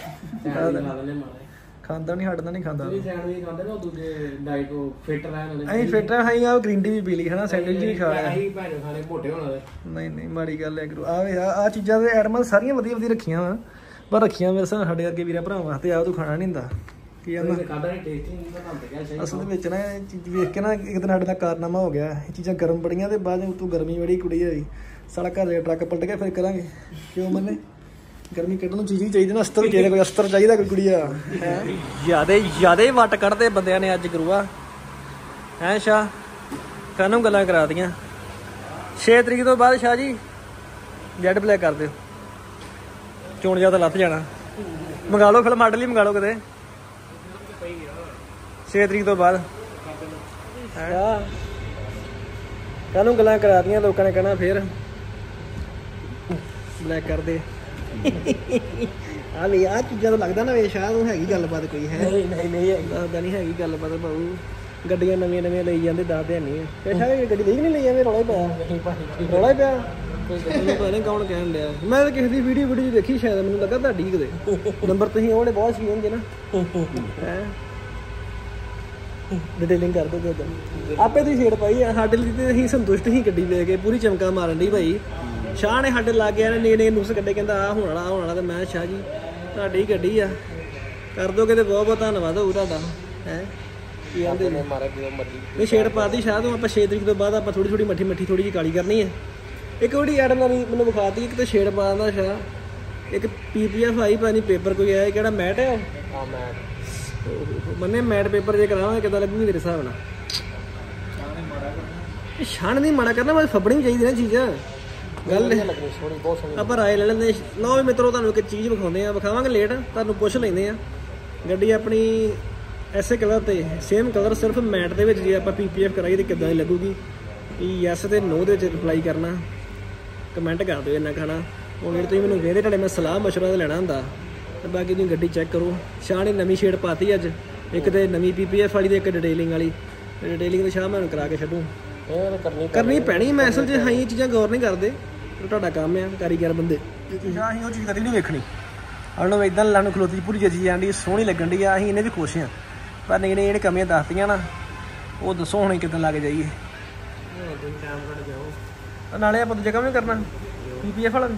ਖਾਂਦਾ ਨਹੀਂ ਸਾਡੇ ਨਾਲ ਨਹੀਂ ਖਾਂਦਾ ਸੈਂਡਵਿਚ ਖਾਂਦੇ ਨਾ ਦੂਜੇ ਡਾਈਟ ਉਹ ਫਿੱਟ ਰਹਿਣ ਅਸੀਂ ਫਿੱਟ ਆ ਅਸੀਂ ਆ ਗ੍ਰੀਨ ਟੀ ਵੀ ਪੀ ਲਈ ਹਨਾ ਸੈਂਡਵਿਚ ਵੀ ਖਾ ਲਿਆ ਅਸੀਂ ਭਾਵੇਂ ਖਾਣੇ ਮੋਟੇ ਹੋਣਾ ਨਹੀਂ ਮਾੜੀ ਗੱਲ ਹੈ ਗੁਰੂ ਆ ਚੀਜ਼ਾਂ ਦੇ ਐਡਮਾਂ ਸਾਰੀਆਂ ਵਧੀਆ ਰੱਖੀਆਂ ਵਾ ਪਰ ਰੱਖੀਆਂ ਮੇਰੇ ਸਾਹ ਸਾਡੇ ਅੱਗੇ ਵੀਰਾਂ ਭਰਾਵਾਂ ਵਾਸਤੇ ਆ ਤੂੰ ਖਾਣਾ ਨਹੀਂ ਹੁੰਦਾ ਕੀ ਕਹਿੰਦਾ ਅਸਲ ਦੇ ਵਿੱਚ ਨਾ ਇਹ ਚੀਜ਼ ਵੇਖ ਕੇ ਨਾ ਇੱਕ ਦਿਨ ਸਾਡੇ ਦਾ ਕਾਰਨਾਮਾ ਹੋ ਗਿਆ ਇਹ ਚੀਜ਼ਾਂ ਗਰਮ ਬੜੀਆਂ ਤੇ ਬਾਅਦ ਵਿੱਚ ਤੂੰ ਗਰਮੀ ਬੜੀ ਕੁੜੀ ਹੋਈ ਸਾਡਾ ਘਰ ਦੇ ਟਰੱਕ ਪਲਟ ਗਿਆ ਫਿਰ ਕਰਾਂਗੇ ਕਿਉਂ ਮੰਨੇ ਗਰਮੀ ਕੱਢਣ ਨੂੰ ਚੀਜ਼ ਵੀ ਚਾਹੀਦੀ ਨਾ ਅਸਤਰ ਚਾਹੀਦਾ ਕੋਈ ਅਸਤਰ ਚਾਹੀਦਾ ਕੋਈ ਕੁੜੀਆ ਹੈ ਜਿਆਦੇ ਵੱਟ ਕੱਢਦੇ ਬੰਦਿਆਂ ਨੇ ਅੱਜ ਗੁਰੂਆ ਹੈ ਸ਼ਾਹ ਕਾਨੂੰ ਗੱਲਾਂ ਕਰਾ ਦਿੱਤੀਆਂ 6 ਤਰੀਕ ਤੋਂ ਬਾਅਦ ਸ਼ਾਹ ਜੀ ਜੈਡ ਬਲੈਕ ਕਰ ਦਿਓ ਚੋਣ ਜਿਆਦਾ ਲੱਥ ਜਾਣਾ ਮੰਗਾ ਲਓ ਫਿਲਮ ਮਾਡਲ ਹੀ ਮੰਗਾ ਲਓ ਕਿਤੇ 6 ਤਰੀਕ ਤੋਂ ਬਾਅਦ ਕਾਨੂੰ ਗੱਲਾਂ ਕਰਾ ਦਿੱਤੀਆਂ ਲੋਕਾਂ ਨੇ ਕਹਿਣਾ ਫਿਰ ਬਲੈਕ ਕਰ ਦੇ ਆ ਵੀ ਆ ਚੀਜ਼ਾਂ ਤਾਂ ਲੱਗਦਾ ਨਾ ਵੇ ਸ਼ਾਇਦ ਉਹ ਹੈਗੀ ਗੱਲਬਾਤ ਕੋਈ ਹੈ ਨਹੀਂ ਲੱਗਦਾ ਨਹੀਂ ਹੈਗੀ ਗੱਲਬਾਤ ਬਾਊ ਗੱਡੀਆਂ ਨਵੀਆਂ ਲਈ ਜਾਂਦੇ ਦੱਸਦੇ ਨਹੀਂ ਤੇ ਸ਼ਾਇਦ ਗੱਡੀ ਦੇਖ ਨਹੀਂ ਲਈ ਜਾਂਦੇ ਰੌਲਾ ਹੀ ਪਿਆ ਰੌਲਾ ਹੀ ਪਿਆ ਮੈਨੂੰ ਪਤਾ ਨਹੀਂ ਕੌਣ ਕਹਿਣ ਲਿਆ ਮੈਂ ਤਾਂ ਕਿਸੇ ਦੀ ਵੀਡੀਓ ਦੇਖੀ ਸ਼ਾਇਦ ਮੈਨੂੰ ਲੱਗਾ ਤੁਹਾਡੀ ਕਿਤੇ ਨੰਬਰ ਤੁਸੀਂ ਉਹਨੇ ਬਹੁਤ ਸੀ ਹੋਣਗੇ ਨਾ ਹੈ ਡਿਟੇਲਿੰਗ ਕਰ ਦੋ ਆਪੇ ਤੁਸੀਂ ਛੇੜ ਪਾਈ ਸਾਡੇ ਲਈ ਤੇ ਅਸੀਂ ਸੰਤੁਸ਼ਟ ਹੀ ਗੱਡੀ ਲੈ ਕੇ ਪੂਰੀ ਚਮਕਾ ਮਾਰਨ ਦੀ ਭਾਈ ਸ਼ਾਹ ਨੇ ਸਾਡੇ ਲੱਗ ਗਿਆ ਨੇ ਨੁਕਸ ਕੱਢੇ ਕਹਿੰਦਾ ਆ ਹੋਣ ਵਾਲਾ ਤੇ ਮੈਂ ਸ਼ਾਹ ਜੀ ਤੁਹਾਡੀ ਗੱਡੀ ਆ ਕਰ ਦੋਗੇ ਤੇ ਬਹੁਤ ਬਹੁਤ ਧੰਨਵਾਦ ਹੋਊ ਤੁਹਾਡਾ ਹੈ ਕੀ ਆਂਦੇ ਨੇ ਨਹੀਂ ਛੇੜ ਪਾਤੀ ਸ਼ਾਹ ਤੋਂ ਆਪਾਂ 6 ਤਰੀਕ ਤੋਂ ਬਾਅਦ ਆਪਾਂ ਥੋੜੀ ਮੱਠੀ ਥੋੜੀ ਜਿਹੀ ਕਾਲੀ ਕਰਨੀ ਹੈ ਇੱਕ ਉਹਦੀ ਐਡ ਮੈਨੂੰ ਵਿਖਾਤੀ ਇੱਕ ਤੇ ਛੇੜ ਪਾ ਦਿੰਦਾ ਸ਼ਾਹ ਇੱਕ PPF ਆਈ ਪਤਾ ਨਹੀਂ ਪੇਪਰ ਕੋਈ ਆਇਆ ਕਿਹੜਾ ਮੈਟ ਹੈ ਉਹ ਮੈਟ ਮੰਨੇ ਮੈਟ ਪੇਪਰ ਜੇ ਕਰਾਵਾਂਗੇ ਕਿੱਦਾਂ ਲੱਗੂਗੀ ਤੇਰੇ ਹਿਸਾਬ ਨਾਲ ਛਾਣ ਨਹੀਂ ਮਾੜਾ ਕਰਨਾ ਬਸ ਫੱਬਣੀ ਵੀ ਚਾਹੀਦੀ ਨਾ ਚੀਜ਼ ਗੱਲ ਆਪਾਂ ਰਾਏ ਲੈ ਲੈਂਦੇ ਲਓ ਵੀ ਮਿੱਤਰੋ ਤੁਹਾਨੂੰ ਇੱਕ ਚੀਜ਼ ਵਿਖਾਵਾਂਗੇ ਲੇਟ ਤੁਹਾਨੂੰ ਪੁੱਛ ਲੈਂਦੇ ਆ ਗੱਡੀ ਆਪਣੀ ਐਸੇ ਕਲਰ ਤੇ ਸੇਮ ਕਲਰ ਸਿਰਫ ਮੈਟ ਦੇ ਵਿੱਚ ਜੇ ਆਪਾਂ PPF ਕਰਾਈਏ ਤੇ ਕਿੱਦਾਂ ਦੀ ਲੱਗੂਗੀ ਯੈਸ ਤੇ ਨੋ ਦੇ ਵਿੱਚ ਰਿਪਲਾਈ ਕਰਨਾ ਕਮੈਂਟ ਕਰ ਦਿਓ ਇੰਨਾ ਖਾਣਾ ਹੁਣ ਜਿਹੜੇ ਤੁਸੀਂ ਮੈਨੂੰ ਵੇਖਦੇ ਤੁਹਾਡੇ ਮੈਂ ਸਲਾਹ ਮਸ਼ਵਰਾ ਲੈਣਾ ਹੁੰਦਾ ਤੇ ਬਾਕੀ ਤੁਸੀਂ ਗੱਡੀ ਚੈੱਕ ਕਰੋ ਸ਼ਾਹ ਨੇ ਨਵੀਂ ਸ਼ੇਡ ਪਾਤੀ ਅੱਜ ਇੱਕ ਤੇ ਨਵੀਂ PPF ਵਾਲੀ ਤੇ ਇੱਕ ਡਿਟੇਲਿੰਗ ਵਾਲੀ ਡਿਟੇਲਿੰਗ ਤੇ ਸ਼ਾਹ ਮੈਂ ਕਰਾ ਕੇ ਛੱਡੂ ਕਰਨੀ ਪੈਣੀ ਮੈਂ ਅਸਲ 'ਚ ਹਾਂ ਇਹ ਚੀਜ਼ਾਂ ਗੌਰ ਨਹੀਂ ਕਰਦੇ ਤੁਹਾਡਾ ਕੰਮ ਆ ਕਾਰੀਗਰ ਬੰਦੇ ਅਸੀਂ ਉਹ ਚੀਜ਼ ਕਦੀ ਨਹੀਂ ਵੇਖਣੀ ਉਹਨੂੰ ਇੱਦਾਂ ਲਾਨੂੰ ਖਲੋਤੀ ਪੂਰੀ ਜੱਜੀ ਜਾਂਦੀ ਸੋਹਣੀ ਲੱਗਣ ਦੀ ਆ ਅਸੀਂ ਇਹਨੇ ਵੀ ਖੁਸ਼ ਹਾਂ ਪਰ ਨਹੀਂ ਇਹਨੇ ਕਮੀਆਂ ਦੱਸਤੀਆਂ ਨਾ ਉਹ ਦੱਸੋ ਹੁਣ ਕਿੱਦਾਂ ਲੱਗ ਜਾਈਏ ਨਾਲੇ ਆਪਾਂ ਦੂਜਾ ਕੰਮ ਵੀ ਕਰਨਾ PPF ਵਾਲਾ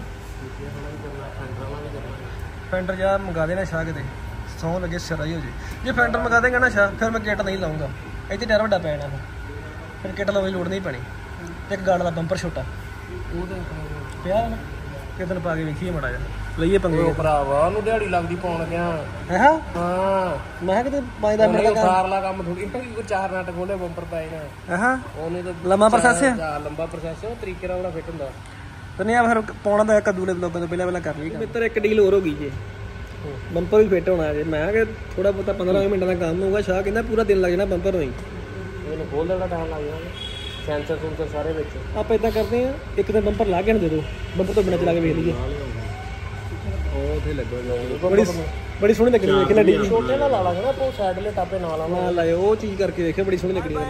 ਫੈਂਡਰ ਜਾ ਮੰਗਾ ਦੇਣਾ ਸ਼ਾਹ ਕਿਤੇ ਸੌਂ ਲੱਗੇ ਸਿਰਾ ਹੀ ਹੋ ਜੇ ਫੈਂਡਰ ਮੰਗਾ ਦੇਗਾ ਨਾ ਸ਼ਾਹ ਫਿਰ ਮੈਂ ਕਿੱਟ ਨਹੀਂ ਲਾਉਂਗਾ ਇੱਥੇ ਟਾਇਰ ਵੱਡਾ ਪੈਣਾ ਫਿਰ ਕਿੱਟ ਲਾਉਣ ਦੀ ਲੋੜ ਨਹੀਂ ਪੈਣੀ ਇੱਕ ਗਾਰਡ ਦਾ ਬੰਪਰ ਛੋਟਾ ਪਿਆ ਕਿਤੇ ਪਾ ਕੇ ਵੇਖੀਏ ਮਾੜਾ ਜਿਹਾ ਲਈਏ ਪੰਗੇ ਭਰਾਵਾ ਉਹਨੂੰ ਦਿਹਾੜੀ ਲੱਗਦੀ ਪਾਉਣ ਗਿਆ ਹਾਂ ਮੈਂ ਕਿਤੇ 5-10 ਮਿੰਟ ਦਾ ਸਾਰਲਾ ਕੰਮ ਥੋੜੀ ਕੋਈ 4 ਨਟ ਖੋਲੇ ਬੰਪਰ ਪਾਏ ਨਾ ਹਾਂ ਉਹਨੇ ਤਾਂ ਲੰਮਾ ਪ੍ਰੋਸੈਸ ਹੈ ਲੰਬਾ ਪ੍ਰੋਸੈਸ ਉਹ ਤਰੀਕੇ ਨਾਲ ਫਿੱਟ ਹੁੰਦਾ ਤੇ ਨਹੀਂ ਆ ਫਿਰ ਪਾਉਣਾ ਤਾਂ ਕੱਦੂ ਦੇ ਬਲੋਕਾਂ ਤੋਂ ਪਹਿਲਾਂ ਕਰ ਲਈ ਮਿੱਤਰ ਇੱਕ ਡੀਲ ਹੋਰ ਹੋ ਗਈ ਜੇ ਬੰਪਰ ਵੀ ਫਿੱਟ ਹੋਣਾ ਜੇ ਮੈਂ ਕਿ ਥੋੜਾ ਬਹੁਤਾ 15 ਮਿੰਟਾਂ ਦਾ ਕੰਮ ਹੋਊਗਾ ਸ਼ਾਹ ਕਹਿੰਦਾ ਪੂਰਾ ਦਿਨ ਲੱਗ ਜਾਣਾ ਬੰਪਰ ਨੂੰ ਹੀ ਇਹਨੂੰ ਖੋਲ ਦੇਣਾ ਟਾਈਮ ਲੱਗ ਜਾਣਾ ਸੈਂਸਰ ਸਾਰੇ ਵਿੱਚ ਆਪਾਂ ਇਦਾਂ ਕਰਦੇ ਆ ਇੱਕ ਤਾਂ ਬੰਪਰ ਲਾ ਕੇ ਦੇ ਦਿਓ ਬੰਪਰ ਤੋਂ ਬਿਨਾਂ ਚਲਾ ਕੇ ਵੇਖ ਲਈਏ ਉਹ ਉੱਥੇ ਲੱਗੋ ਬੜੀ ਸੋਹਣੀ ਲੱਗਣੀ ਵੇਖ ਲੱਡੀ ਛੋਟੇ ਨਾਲ ਲਾ ਲਾਂਗੇ ਨਾ ਆਪਾਂ ਸਾਈਡ ਵਾਲੇ ਟਾਪੇ ਨਾਲ ਲਾਇਓ ਉਹ ਚੀਜ਼ ਕਰਕੇ ਵੇਖਿਓ ਬੜੀ ਸੋਹਣੀ ਲੱਗਣੀ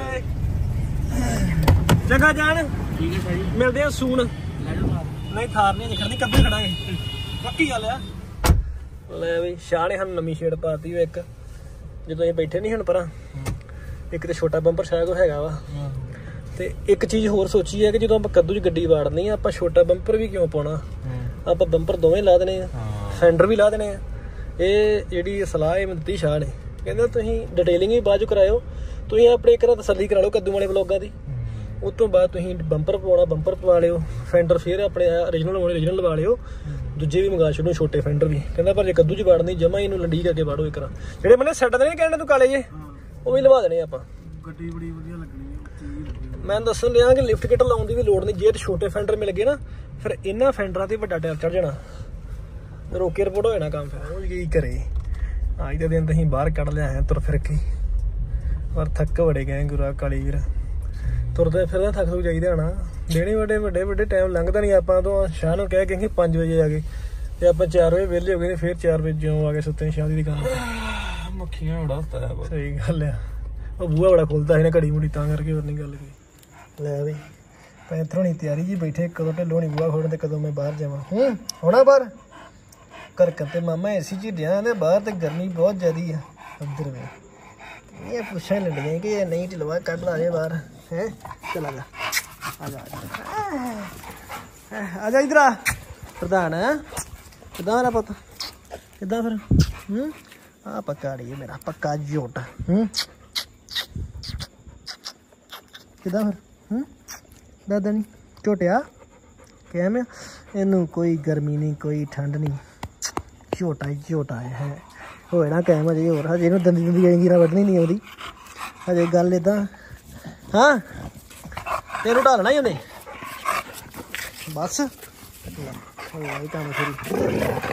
ਚੰਗਾ ਜਾਣ ਠੀਕ ਹੈ ਸ਼ਾਹ ਜੀ ਮਿਲਦੇ ਆ ਸੂਣ ਨਹੀਂ ਥਾਰ ਨਹੀਂ ਖੜਨੀ ਕੱਬੇ ਖੜਾਂਗੇ ਪੱਕੀ ਗੱਲ ਆ ਲੈ ਬਈ ਸ਼ਾਹ ਨੇ ਸਾਨੂੰ ਨਵੀਂ ਸ਼ੇਡ ਪਾਤੀ ਉਹ ਇੱਕ ਜਦੋਂ ਇਹ ਬੈਠੇ ਨਹੀਂ ਹੁਣ ਪਰਾਂ ਇੱਕ ਤੇ ਛੋਟਾ ਬੰਪਰ ਸ਼ਾਇਦ ਉਹ ਹੈਗਾ ਵਾ ਤੇ ਇੱਕ ਚੀਜ਼ ਹੋਰ ਸੋਚੀ ਹੈ ਕਿ ਜਦੋਂ ਆਪਾਂ ਕੱਦੂ 'ਚ ਗੱਡੀ ਵਾੜਨੀ ਆ ਆਪਾਂ ਛੋਟਾ ਬੰਪਰ ਵੀ ਕਿਉਂ ਪਾਉਣਾ ਆਪਾਂ ਬੰਪਰ ਦੋਵੇਂ ਲਾ ਦੇਣੇ ਆ ਫੈਂਡਰ ਵੀ ਲਾ ਦੇਣੇ ਆ ਇਹ ਜਿਹੜੀ ਸਲਾਹ ਇਹ ਦਿੱਤੀ ਸ਼ਾਹ ਨੇ ਕਹਿੰਦਾ ਤੁਸੀਂ ਡਿਟੇਲਿੰਗ ਵੀ ਬਾਅਦ 'ਚ ਕਰਾਇਓ ਤੁਸੀਂ ਆਪਣੇ ਇੱਕ ਵਾਰ ਤਸੱਲੀ ਕਰਾ ਲਓ ਕੱਦੂ ਵਾਲੇ ਵਲੋਗਾਂ ਦੀ ਉਸ ਤੋਂ ਬਾਅਦ ਤੁਸੀਂ ਬੰਪਰ ਪਵਾਉਣਾ ਬੰਪਰ ਪਵਾ ਲਿਓ ਫੈਂਡਰ ਫਿਰ ਆਪਣੇ ਓਰੀਜਨਲ ਹੋਣੇ ਓਰੀਜਨਲ ਲਵਾ ਲਿਓ ਦੂਜੇ ਵੀ ਮੰਗਾ ਛੱਡੋ ਛੋਟੇ ਫੈਂਡਰ ਵੀ ਕਹਿੰਦਾ ਪਰ ਜੇ ਕੱਦੂ 'ਚ ਵਾੜਨੀ ਜਮਾ ਇਹਨੂੰ ਲੰਡੀ ਕਰਕੇ ਵਾੜੋ ਇੱਕ ਵਾਰ ਜਿਹੜੇ ਬੰਦੇ ਸੈੱਟ ਦੇ ਨਹੀਂ ਕਹਿਣੇ ਤੂੰ ਕਾਲੇ ਜੇ ਉਹ ਵੀ ਲਵਾ ਦੇਣੇ ਆਪਾਂ ਗੱਡੀ ਬੜੀ ਵਧੀਆ ਲੱਗਣੀ ਮੈਂ ਦੱਸਣ ਲਿਆ ਕਿ ਲਿਫਟ ਕਿਟ ਲਾਉਣ ਦੀ ਵੀ ਲੋੜ ਨਹੀਂ ਜੇ ਛੋਟੇ ਫੈਂਡਰ ਮਿਲ ਗਏ ਨਾ ਫਿਰ ਇਹਨਾਂ ਫੈਂਡਰਾਂ ਤੇ ਵੱਡਾ ਟਾਇਰ ਚੜ ਜਾਣਾ ਰੋਕੇ ਰਿਪੋਰਟ ਹੋ ਜਾਣਾ ਕੰਮ ਫਿਰ ਉਹ ਕੀ ਕਰੇ ਅੱਜ ਦੇ ਦਿਨ ਤੁਸੀਂ ਬਾਹਰ ਕੱਢ ਲਿਆ ਤੁਰ ਫਿਰ ਕੇ ਪਰ ਥੱਕ ਬੜੇ ਗਏ ਗੁਰਾ ਕਾਲੀ ਵੀਰ ਤੁਰਦੇ ਫਿਰਦੇ ਥੱਕ ਤੋਂ ਚਾਹੀਦਾ ਹੋਣਾ ਦੇਣੇ ਵੱਡੇ ਟਾਈਮ ਲੰਘਦਾ ਨਹੀਂ ਆਪਾਂ ਤੋਂ ਸ਼ਾਹ ਨੂੰ ਕਹਿ ਕੇ 5 ਵਜੇ ਆ ਗਏ ਤੇ ਆਪਾਂ 4 ਵਜੇ ਵਿਹਲੇ ਹੋ ਗਏ ਫਿਰ 4 ਵਜੇ ਜਿਉਂ ਆ ਕੇ ਸੁੱਤੇ ਸ਼ਾਹ ਦੀ ਦੁਕਾਨ ਮੱਖੀਆਂ ਬੜਾ ਹੁੰਦਾ ਹੈ ਸਹੀ ਗੱਲ ਆ ਉਹ ਬੂਹਾ ਬੜਾ ਖੁੱਲਦਾ ਸੀ ਨਾ ਘੜੀ ਮੁੜੀ ਤਾਂ ਕਰਕੇ ਹੋਰ ਨਹੀਂ ਗੱਲ ਕੋਈ ਲੈ ਬਈ ਪੈਂਥਰੋਂ ਨਹੀਂ ਤਿਆਰੀ ਜੀ ਬੈਠੇ ਕਦੋਂ ਢਿੱਲੋਂ ਨਹੀਂ ਬੂਹਾ ਖੋਲ੍ਹਣ ਤੇ ਕਦੋਂ ਮੈਂ ਬਾਹਰ ਜਾਵਾਂ ਹੋਣਾ ਬਾਹਰ ਘਰ ਤੇ ਮਾਮਾ ਏਸੀ 'ਚ ਰਿਹਾ ਤੇ ਬਾਹਰ ਤੇ ਗਰਮੀ ਬਹੁਤ ਜ਼ਿਆਦੀ ਆ ਉੱਧਰ ਵੇ ਇਹ ਪੁੱਛਣ ਲੱਗੇ ਕਿ ਇਹ ਨਹੀਂ ਢਿਲਵਾ ਕੱਢ ਲਾ ਜੇ ਬਾਹਰ ਹੈ ਚਲ ਆ ਜਾ ਇਧਰ ਆ ਪ੍ਰਧਾਨ ਕਿੱਦਾਂ ਮੇਰਾ ਪੁੱਤ ਕਿੱਦਾਂ ਫਿਰ ਆ ਪੱਕਾ ਰਹੀ ਮੇਰਾ ਪੱਕਾ ਜੋਟ ਕਿੱਦਾਂ ਫਿਰ ਦਾਦਾ ਨਹੀਂ ਝੋਟਿਆ कैम है इनू कोई गर्मी नहीं कोई ठंड नहीं झोटा ही झोटा है होए ना कैम अजे होर हजे इनू दंदी दंदी अंगीरा वड्डनी नहीं आउंदी हजे गल इदां हाँ तेनू ढालना ही उन्हें बस काम शुरू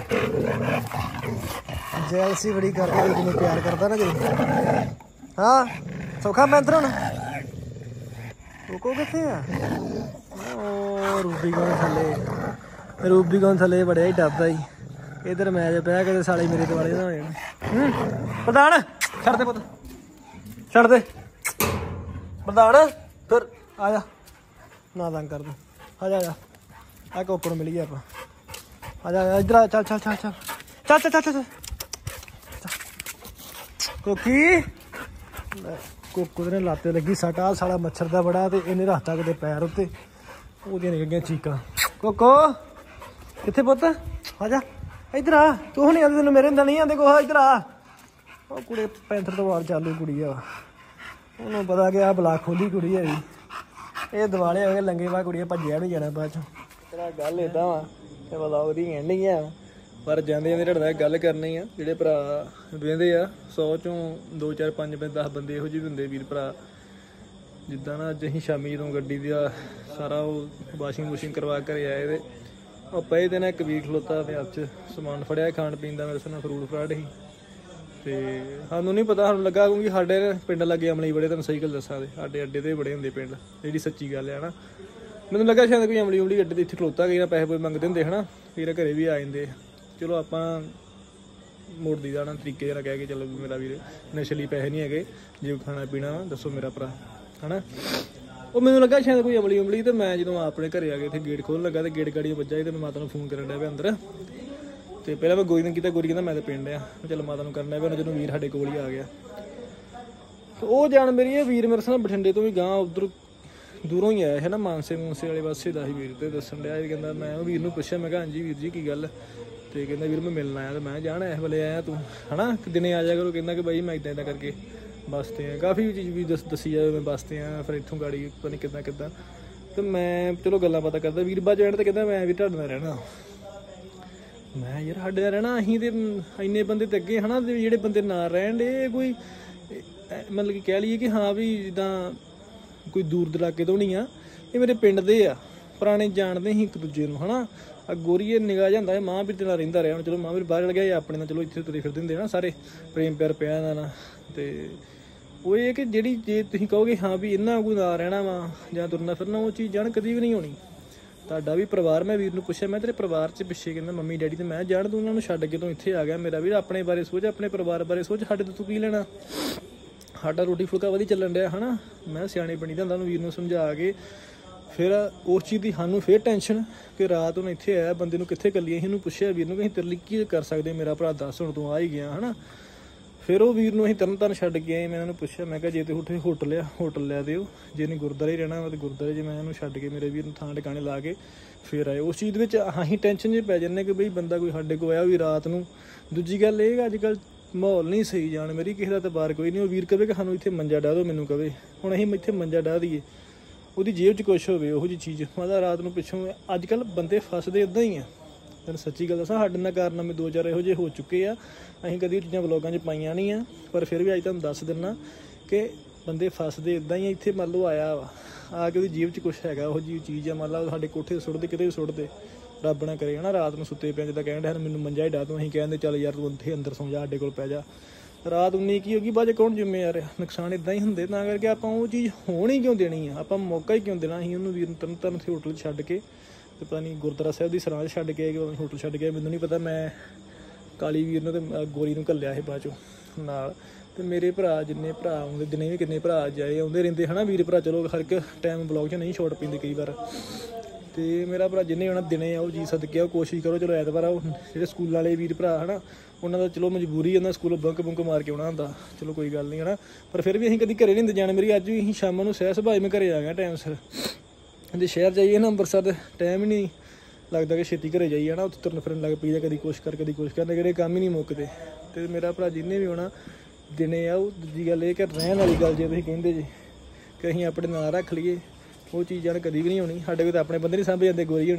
जैसी बड़ी करके जिन्हें प्यार करता ना जी हाँ सौखा मैंथर हुण कोको कित्थे आ रूबीकॉन थले बड़े ही डरदा ही इधर मैच पै के साले मेरे दुआले ना हो जाण प्रधान छड़ दे पुत्त छड़ दे प्रधान फिर आ जा ना तंग कर दूँ आ जा आ कोको मिल गया आप आ जा इधर आ चल चल चल चल चल चल चल चल कोकी कोको ने लाते लगी सट आ साला मच्छर का बड़ा तो इन्हें रखता कितने पैर उत्ते ओदियां निकल गई चीकां कोको कित्थे पुत्त आ जा इधर आ तू नहीं आते तेन मेरे अंदर नहीं आते कोहा इधर आ कुड़ी पैंथर तो वार चालू कुड़ी आ उन्होंने पता कि आ बला खोली कुड़ी है ये दिवाले हो गए लंगे बाद कुड़िया भज्जिया नहीं जाना बाद चो गल इदा वा बलाओ दी कहनी है पर जाते ढड़दा गल करनी आ जेह्ड़े भरा बेंदे आ 100 चों 2 4 5 10 बंदे इहो ਜਿਹੇ ਹੁੰਦੇ ਵੀਰ ਭਰਾ ਜਿੱਦਾਂ ਨਾ ਅੱਜ ਅਸੀਂ ਸ਼ਾਮੀ ਜਦੋਂ ਗੱਡੀ ਦਾ ਸਾਰਾ ਉਹ ਵਾਸ਼ਿੰਗ ਮਸ਼ੀਨ ਕਰਵਾ ਕੇ ਆਏ ਤੇ ਉਹ ਪਏ ਤੇ ਨਾ ਇੱਕ ਵੀਰ ਖਲੋਤਾ ਤੇ ਹੱਥ 'ਚ ਸਮਾਨ ਫੜਿਆ ਖਾਣ ਪੀਣ ਦਾ ਮੇਰੇ ਸਾਹਮਣੇ ਫਰੂਟ ਫਰਾਟ ਸੀ ਤੇ ਸਾਨੂੰ ਨਹੀਂ ਪਤਾ ਸਾਨੂੰ ਲੱਗਾ ਕਿਉਂਕਿ ਸਾਡੇ ਪਿੰਡ ਲੱਗੇ ਅਮਲੀ ਬੜੇ ਤੁਹਾਨੂੰ ਸਹੀ ਗੱਲ ਦੱਸਾਂ ਤੇ ਸਾਡੇ ਅੱਡੇ ਤੇ ਬੜੇ ਹੁੰਦੇ ਪਿੰਡ ਜਿਹੜੀ ਸੱਚੀ ਗੱਲ ਹੈ ਨਾ ਮੈਨੂੰ ਲੱਗਾ ਸ਼ਾਇਦ ਕੋਈ ਅਮਲੀ ਉਮਲੀ ਅੱਡੇ ਤੇ ਇੱਥੇ ਖਲੋਤਾ ਕਈ ਨਾ ਪੈਸੇ ਪੂਸੇ ਮੰਗਦੇ ਹੁੰਦੇ ਹਨਾ ਫਿਰ ਘਰੇ ਵੀ ਆ ਜਾਂਦੇ ਚਲੋ ਆਪਾਂ ਮੋੜ ਦੀ ਜਾਣਾ ਤਰੀਕੇ ਜਰਾ ਕਹਿ ਕੇ ਚਲੋ ਮੇਰਾ ਵੀਰ ਨਸ਼ਲੀ ਪੈਸੇ ਨਹੀਂ ਹੈਗੇ ਜੇ ਖਾਣਾ ਪੀਣਾ ਦੱਸੋ ਮੇਰਾ ਭਰਾ ਹਨਾ ਉਹ ਮੈਨੂੰ ਲੱਗਾ ਸ਼ਾਇਦ ਕੋਈ ਅਮਲੀ ਉਮਲੀ ਤੇ ਮੈਂ ਜਦੋਂ ਆਪਣੇ ਘਰੇ ਆ ਗਏ ਇੱਥੇ ਗੇਟ ਖੋਲ੍ਹਣ ਲੱਗਾ ਤੇ ਗੇਟ ਗਾੜੀ ਵੱਜਾ ਤੇ ਮੈਂ ਮਾਤਾ ਨੂੰ ਫੋਨ ਕਰਨ ਡਿਆ ਪਿਆ ਅੰਦਰ ਤੇ ਪਹਿਲਾਂ ਮੈਂ ਗੋਰੀ ਨੂੰ ਕੀਤਾ ਗੋਰੀ ਕਹਿੰਦਾ ਮੈਂ ਤਾਂ ਪਿੰਡ ਆ ਚਲ ਮਾਤਾ ਨੂੰ ਕਰਨਾ ਪਿਆ ਜਦੋਂ ਵੀਰ ਸਾਡੇ ਕੋਲ ਹੀ ਆ ਗਿਆ ਤੇ ਉਹ ਜਾਣ ਮੇਰੀ ਇਹ ਵੀਰ ਮੇਰੇ ਸਾਹ ਬਠਿੰਡੇ ਤੋਂ ਵੀ ਗਾਂ ਉਧਰ ਦੂਰੋਂ ਹੀ ਆਇਆ ਹੈ ਨਾ ਮਾਨਸੇ ਮੂਨਸੇ ਵਾਲੇ ਪਾਸੇ ਦਾ ਹੀ ਵੀਰ ਤੇ ਦੱਸਣ ਡਿਆ ਕਹਿੰਦਾ ਮੈਂ ਉਹ ਵੀਰ ਨੂੰ ਪੁੱਛਿਆ ਮੈਂ ਕਿਹਾ ਹਾਂਜੀ ਵੀਰ ਜੀ ਕੀ ਗੱਲ ਤੇ ਕਹਿੰਦਾ ਵੀਰ ਮੈਂ ਮਿਲਣ ਆਇਆ ਤੇ ਮੈਂ ਜਾਣਾ ਇਸ ਵੇਲੇ ਆਇਆ ਤੂੰ ਹਨਾ ਦਿਨੇ ਆ ਜਾ ਕਰੋ ਕਹਿੰਦਾ ਕਿ ਬਾਈ ਮੈਂ ਇੱਦਾਂ ਇੱਦਾਂ ਕਰਕੇ ਬੱਸ 'ਤੇ ਆ ਕਾਫੀ ਚੀਜ਼ ਵੀ ਦੱਸੀ ਜਾਵੇ ਮੈਂ ਬੱਸ 'ਤੇ ਆ ਫਿਰ ਇੱਥੋਂ ਗਾੜੀ ਪਤਾ ਨਹੀਂ ਕਿੱਦਾਂ ਤੇ ਮੈਂ ਚਲੋ ਗੱਲਾਂ ਪਤਾ ਕਰਦਾ ਵੀਰ ਬਾਅਦ ਜਾਣ ਤੇ ਕਹਿੰਦਾ ਮੈਂ ਵੀ ਤੁਹਾਡੇ ਨਾਲ ਰਹਿਣਾ ਮੈਂ ਯਾਰ ਸਾਡੇ ਨਾਲ ਰਹਿਣਾ ਅਸੀਂ ਤੇ ਇੰਨੇ ਬੰਦੇ ਤੇ ਅੱਗੇ ਹਨਾ ਜਿਹੜੇ ਬੰਦੇ ਨਾਲ ਰਹਿਣ ਦੇ ਕੋਈ ਮਤਲਬ ਕਿ ਕਹਿ ਲਈਏ ਕਿ ਹਾਂ ਵੀ ਜਿੱਦਾਂ ਕੋਈ ਦੂਰ ਦਰਾਕੇ ਤੋਂ ਨਹੀਂ ਆ ਇਹ ਮੇਰੇ ਪਿੰਡ ਦੇ ਆ ਪੁਰਾਣੇ ਜਾਣਦੇ ਸੀ ਇੱਕ ਦੂਜੇ ਨੂੰ ਹਨਾ ਆ ਗੋਰੀਏ ਨਿਗਾਹ ਜਾਂਦਾ ਮਾਂ ਵੀ ਨਾਲ ਰਹਿੰਦਾ ਰਿਹਾ ਹੁਣ ਚਲੋ ਮਾਂ ਵੀ ਬਾਹਰ ਚਲ ਗਿਆ ਆਪਣੇ ਨਾਲ ਚਲੋ ਇੱਥੇ ਤੁਰੇ ਫਿਰਦੇ ਹੁੰਦੇ ਨਾ ਸਾਰੇ ਪ੍ਰੇਮ ਪਿਆਰ ਪਿਆ ਦਾ ਨਾ ਤੇ ਉਹ ਇਹ ਕਿ ਜਿਹੜੀ ਜੇ ਤੁਸੀਂ ਕਹੋਗੇ ਹਾਂ ਵੀ ਇਹਨਾਂ ਕੋਈ ਨਾਲ ਰਹਿਣਾ ਵਾ ਜਾਂ ਤੁਰਨਾ ਫਿਰਨਾ ਉਹ ਚੀਜ਼ ਜਾਣ ਕਦੀ ਵੀ ਨਹੀਂ ਹੋਣੀ ਤੁਹਾਡਾ ਵੀ ਪਰਿਵਾਰ ਮੈਂ ਵੀਰ ਨੂੰ ਪੁੱਛਿਆ ਮੈਂ ਤੇਰੇ ਪਰਿਵਾਰ 'ਚ ਪਿੱਛੇ ਕਹਿੰਦਾ ਮੰਮੀ ਡੈਡੀ ਤੇ ਮੈਂ ਜਾਣ ਤੂੰ ਉਹਨਾਂ ਨੂੰ ਛੱਡ ਕੇ ਤੂੰ ਇੱਥੇ ਆ ਗਿਆ ਮੇਰਾ ਵੀਰ ਆਪਣੇ ਬਾਰੇ ਸੋਚ ਆਪਣੇ ਪਰਿਵਾਰ ਬਾਰੇ ਸੋਚ ਸਾਡੇ ਤੋਂ ਤੂੰ ਕੀ ਲੈਣਾ ਸਾਡਾ ਰੋਟੀ ਫੁਲਕਾ ਵਧੀਆ ਚੱਲਣ ਡਿਆ ਹਨਾ ਮੈਂ ਸਿਆਣੇ ਬਣੀ ਤਾਂ ਤੁਹਾਨੂੰ ਵੀਰ ਨੂੰ ਸਮਝਾ ਕੇ ਫਿਰ ਉਸ ਚੀਜ਼ ਦੀ ਸਾਨੂੰ ਫਿਰ ਟੈਨਸ਼ਨ ਕਿ ਰਾਤ ਨੂੰ ਇੱਥੇ ਆਇਆ ਬੰਦੇ ਨੂੰ ਕਿੱਥੇ ਕੱਲੀਏ ਇਹਨੂੰ ਪੁੱਛਿਆ ਵੀਰ ਨੂੰ ਕਿ ਅਸੀਂ ਤੇਰੇ ਲਈ ਕੀ ਕਰ ਸਕਦੇ ਮੇਰਾ ਭਰਾ ਦੱਸ ਹੁਣ ਤੂੰ ਆ ਹੀ ਗਿਆ ਹਨਾ ਫਿਰ ਉਹ ਵੀਰ ਨੂੰ ਅਸੀਂ ਤਰਨ ਛੱਡ ਕੇ ਆਏ ਮੈਂ ਉਹਨੂੰ ਪੁੱਛਿਆ ਮੈਂ ਕਿਹਾ ਜੇ ਤੇ ਉੱਥੇ ਹੋਟਲ ਲੈ ਦਿਓ ਜੇ ਨਹੀਂ ਗੁਰਦੁਆਰੇ ਰਹਿਣਾ ਵਾ ਤੇ ਗੁਰਦੁਆਰੇ 'ਚ ਮੈਂ ਉਹਨੂੰ ਛੱਡ ਕੇ ਮੇਰੇ ਵੀਰ ਨੂੰ ਥਾਂ ਟਿਕਾਣੇ ਲਾ ਕੇ ਫਿਰ ਆਏ ਉਸ ਚੀਜ਼ ਵਿੱਚ ਅਸੀਂ ਟੈਨਸ਼ਨ 'ਚ ਪੈ ਜਾਂਦੇ ਕਿ ਬਈ ਬੰਦਾ ਕੋਈ ਸਾਡੇ ਕੋਲ ਆਇਆ ਵੀ ਰਾਤ ਨੂੰ ਦੂਜੀ ਗੱਲ ਇਹ ਅੱਜ ਕੱਲ੍ਹ ਮਾਹੌਲ ਨਹੀਂ ਸਹੀ ਜਾਣ ਮੇਰੀ ਕਿਸੇ ਦਾ ਤਾਂ ਬਾਹਰ ਕੋਈ ਨਹੀਂ ਉਹ ਵੀਰ ਕਵੇ ਕਿ ਸਾਨੂੰ ਇੱਥੇ ਮੰਜਾ ਡਾਹ ਦਿਓ ਮੈਨੂੰ ਕਵੇ ਹੁਣ ਅਸੀਂ ਇੱਥੇ ਮੰਜਾ ਡਾਹ ਦਈਏ ਉਹਦੀ ਜੇਬ 'ਚ ਕੁਛ ਹੋਵੇ ਉਹੋ ਜਿਹੀ ਚੀਜ਼ ਮਤਲਬ ਰਾਤ ਨੂੰ ਪਿੱਛੋਂ ਅੱਜ ਕੱਲ੍ਹ ਬੰਦੇ ਫਸਦੇ ਇੱਦਾਂ ਹੀ ਆ ਤੈਨੂੰ ਸੱਚੀ ਗੱਲ ਦੱਸਾਂ ਸਾਡੇ ਨਾਲ ਕਾਰਨਾਮੇ 2-4 ਇਹੋ ਜਿਹੇ ਹੋ ਚੁੱਕੇ ਆ ਅਸੀਂ ਕਦੀ ਉਹ ਚੀਜ਼ਾਂ ਵਲੋਗਾਂ 'ਚ ਪਾਈਆਂ ਨਹੀਂ ਆ ਪਰ ਫਿਰ ਵੀ ਅੱਜ ਤੁਹਾਨੂੰ ਦੱਸ ਦਿੰਦਾ ਕਿ ਬੰਦੇ ਫਸਦੇ ਇੱਦਾਂ ਹੀ ਇੱਥੇ ਮੰਨ ਲਓ ਆਇਆ ਵਾ ਆ ਕੇ ਉਹਦੀ ਜੇਬ 'ਚ ਕੁਛ ਹੈਗਾ ਉਹੋ ਜਿਹੀ ਚੀਜ਼ ਆ ਮੰਨ ਲਓ ਸਾਡੇ ਕੋਠੇ ਸੁੱਟਦੇ ਕਿਤੇ ਵੀ ਸੁੱਟਦੇ ਰੱਬ ਨਾ ਕਰੇ ਹਨਾ ਰਾਤ ਨੂੰ ਸੁੱਤੇ ਪਿਆ ਜਿੱਦਾਂ ਕਹਿਣ ਡਿਆ ਮੈਨੂੰ ਮੰਜਾ ਹੀ ਡਾ ਤੂੰ ਅਸੀਂ ਕਹਿੰਦੇ ਚੱਲ ਯਾਰ ਤੂੰ ਉੱਥੇ ਅੰਦਰ ਸੌਂ ਜਾ ਸਾਡੇ ਕੋਲ ਪੈ ਜਾ ਰਾਤ 19 ਕੀ ਹੋ ਗਈ ਬਾਅਦ 'ਚ ਕੌਣ ਜ਼ਿੰਮੇਵਾਰ ਆ ਨੁਕਸਾਨ ਇੱਦਾਂ ਹੀ ਹੁੰਦੇ ਤਾਂ ਕਰਕੇ ਆਪਾਂ ਉਹ ਚੀਜ਼ ਹੋਣ ਹੀ ਕਿਉਂ ਦੇਣੀ ਆ ਆਪਾਂ ਮੌਕਾ ਹੀ ਕਿਉਂ ਦੇਣਾ ਅਸੀਂ ਉਹਨੂੰ ਵੀਰ ਨੂੰ ਤਰਨ ਤੇ ਹੋਟਲ ਛੱਡ ਕੇ ਤੇ ਪਤਾ ਨਹੀਂ ਗੁਰਦੁਆਰਾ ਸਾਹਿਬ ਦੀ ਸਰਾਂ 'ਚ ਛੱਡ ਕੇ ਹੋਟਲ ਛੱਡ ਕੇ ਮੈਨੂੰ ਨਹੀਂ ਪਤਾ ਮੈਂ ਕਾਲੀ ਵੀਰ ਨੂੰ ਤੇ ਗੋਰੀ ਨੂੰ ਘੱਲਿਆ ਇਹ ਬਾਅਦ 'ਚੋਂ ਨਾਲ ਤੇ ਮੇਰੇ ਭਰਾ ਜਿੰਨੇ ਭਰਾ ਆਉਂਦੇ ਦਿਨੇ ਵੀ ਕਿੰਨੇ ਭਰਾ ਜਾਏ ਆਉਂਦੇ ਰਹਿੰਦੇ ਹਨਾ ਵੀਰ ਭਰਾ ਚਲੋ ਹਰ ਇੱਕ ਟਾਈਮ ਬਲੌਗ 'ਚ ਨਹੀਂ ਛੋਟ ਪੈਂਦੀ ਕਈ ਵਾਰ ਤੇ ਮੇਰਾ ਭਰਾ ਜਿੰਨੇ ਆਉਣਾ ਦਿਨੇ ਆਓ ਜੀ ਸਦਕੇ ਆਓ ਕੋਸ਼ਿਸ਼ ਕਰੋ ਚਲੋ ਐਤਵਾਰ ਆਓ ਜਿਹੜੇ ਸਕੂਲ ਵਾਲੇ ਵੀਰ ਭਰਾ ਹਨਾ ਉਹਨਾਂ ਦਾ ਚਲੋ ਮਜਬੂਰੀ ਉਹਨਾਂ ਸਕੂਲੋਂ ਬੰਕ ਮਾਰ ਕੇ ਆਉਣਾ ਹੁੰਦਾ ਚਲੋ ਕੋਈ ਗੱਲ ਨਹੀਂ ਹਨਾ ਪਰ ਫਿਰ ਵੀ ਅਸੀਂ ਕਦੀ ਘਰੇ ਨਹੀਂ ਹੁੰਦੇ ਜਾਣ ਮੇਰੀ ਅੱਜ ਵੀ ਅਸੀਂ ਸ਼ਾਮਾਂ ਨੂੰ ਸਹਿ ਸੁਭਾਅ ਮੈਂ ਘਰੇ ਆ ਗਿਆ ਟਾਈਮ ਸਿਰ ਜੇ ਸ਼ਹਿਰ ਜਾਈਏ ਨਾ ਅੰਮ੍ਰਿਤਸਰ ਟਾਈਮ ਹੀ ਨਹੀਂ ਲੱਗਦਾ ਕਿ ਛੇਤੀ ਘਰੇ ਜਾਈਏ ਨਾ ਉੱਥੇ ਤੁਰਨ ਫਿਰਨ ਲੱਗ ਪਈਦਾ ਕਦੀ ਕੁਛ ਕਰਨ ਜਿਹੜੇ ਕੰਮ ਹੀ ਨਹੀਂ ਮੁੱਕਦੇ ਤੇ ਮੇਰਾ ਭਰਾ ਜਿੰਨੇ ਵੀ ਆਉਣਾ ਦਿਨੇ ਆਓ ਦੂਜੀ ਗੱਲ ਇਹ ਕਿ ਰਹਿਣ ਵਾਲੀ ਗੱਲ ਜੇ ਤੁਸੀਂ ਕਹਿੰਦੇ ਜੀ ਕਿ ਅਸੀਂ ਆਪਣੇ ਨਾਲ ਰੱਖ ਲਈਏ ਉਹ ਚੀਜ਼ ਜਾਣ ਕਦੀ ਵੀ ਨਹੀਂ ਹੋਣੀ ਸਾਡੇ ਕੋਲ ਤਾਂ ਆਪਣੇ ਬੰਦੇ ਨਹੀਂ ਸਾਂਭੇ ਜਾਂਦੇ ਗੋਰੀ ਹੋਣੀ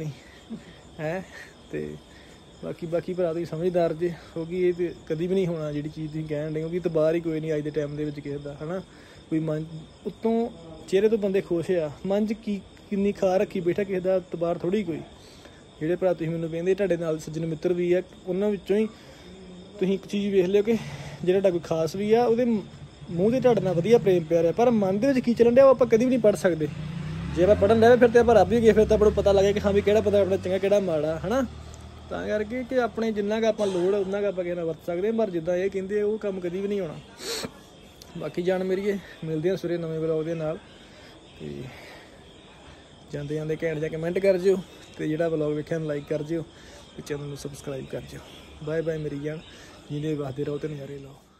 ਹੈ। ਤੇ ਬਾਕੀ ਭਰਾ ਤੁਸੀਂ ਸਮਝਦਾਰ ਜੇ, ਕਿਉਂਕਿ ਇਹ ਤੇ ਕਦੀ ਵੀ ਨਹੀਂ ਹੋਣਾ ਜਿਹੜੀ ਚੀਜ਼ ਤੁਸੀਂ ਕਹਿਣ ਡੇ, ਕਿਉਂਕਿ ਤਬਾਰ ਹੀ ਕੋਈ ਨਹੀਂ ਅੱਜ ਦੇ ਟਾਈਮ ਦੇ ਵਿੱਚ ਕਿਸੇ ਦਾ, ਹੈ ਨਾ। ਕੋਈ ਮਨ ਉੱਤੋਂ ਚਿਹਰੇ ਤੋਂ ਬੰਦੇ ਖੁਸ਼ ਆ, ਮਨ 'ਚ ਕਿੰਨੀ ਖਾ ਰੱਖੀ ਬੈਠਾ ਕਿਸੇ ਦਾ ਤਬਾਰ ਥੋੜ੍ਹੀ ਕੋਈ। ਜਿਹੜੇ ਭਰਾ ਤੁਸੀਂ ਮੈਨੂੰ ਕਹਿੰਦੇ ਤੁਹਾਡੇ ਨਾਲ ਸੱਜਣ ਮਿੱਤਰ ਵੀ ਆ, ਉਹਨਾਂ ਵਿੱਚੋਂ ਹੀ ਤੁਸੀਂ ਇੱਕ ਚੀਜ਼ ਵੇਖ ਲਿਓ ਕਿ ਜਿਹੜਾ ਤੁਹਾਡਾ ਕੋਈ ਖਾਸ ਵੀ ਆ, ਉਹਦੇ ਮੂੰਹ 'ਤੇ ਤੁਹਾਡੇ ਨਾਲ ਵਧੀਆ ਪ੍ਰੇਮ ਪਿਆਰ ਆ, ਪਰ ਮਨ ਦੇ ਵਿੱਚ ਕੀ ਚੱਲਣ ਡਿਆ ਉਹ ਆਪਾਂ ਕਦੀ ਵੀ ਨਹੀਂ ਪੜ੍ਹ ਸਕਦੇ। ਜੇ ਆਪਾਂ ਪੜ੍ਹਨ ਡਿਆ ਫਿਰ ਤਾਂ ਆਪਾਂ ਰੱਬ ਹੀ ਗਏ, ਫਿਰ ਤਾਂ ਆਪਾਂ ਨੂੰ ਪਤਾ ਲੱਗੇ ਕਿ ਹਾਂ ਵੀ ਕਿਹੜਾ ਪਤਾ ਆਪਣਾ ਚੰਗਾ ਕਿਹੜਾ ਮਾੜਾ, ਹੈ ਨਾ। ਤਾਂ ਕਰਕੇ ਕਿ ਆਪਣੇ ਜਿੰਨਾ ਕੁ ਆਪਾਂ ਲੋੜ ਉਹਨਾਂ ਕੁ ਆਪਾਂ ਕਿਸੇ ਨਾਲ ਵਰਤ ਸਕਦੇ ਹਾਂ, ਪਰ ਜਿੱਦਾਂ ਇਹ ਕਹਿੰਦੇ ਉਹ ਕੰਮ ਕਦੀ ਵੀ ਨਹੀਂ ਹੋਣਾ। ਬਾਕੀ ਜਾਣ ਮੇਰੀਏ, ਮਿਲਦੇ ਹਾਂ ਸਵੇਰੇ ਨਵੇਂ ਵਲੌਗ ਦੇ ਨਾਲ। ਤੇ ਜਾਂਦੇ ਘੈਂਟ ਜਿਹਾ ਕਮੈਂਟ ਕਰ ਜਿਓ, ਤੇ ਜਿਹੜਾ ਵਲੌਗ ਵੇਖਿਆ ਨੂੰ ਲਾਈਕ ਕਰ ਜਿਓ, ਤੇ ਚੈਨਲ ਨੂੰ ਸਬਸਕ੍ਰਾਈਬ ਕਰ ਜਿਓ। ਬਾਏ ਬਾਏ ਮੇਰੀ ਜਾਨ, ਜਿੰਦੇ ਵਸਦੇ ਰਹੋ ਤੇ ਨਜ਼ਾਰੇ ਲਓ।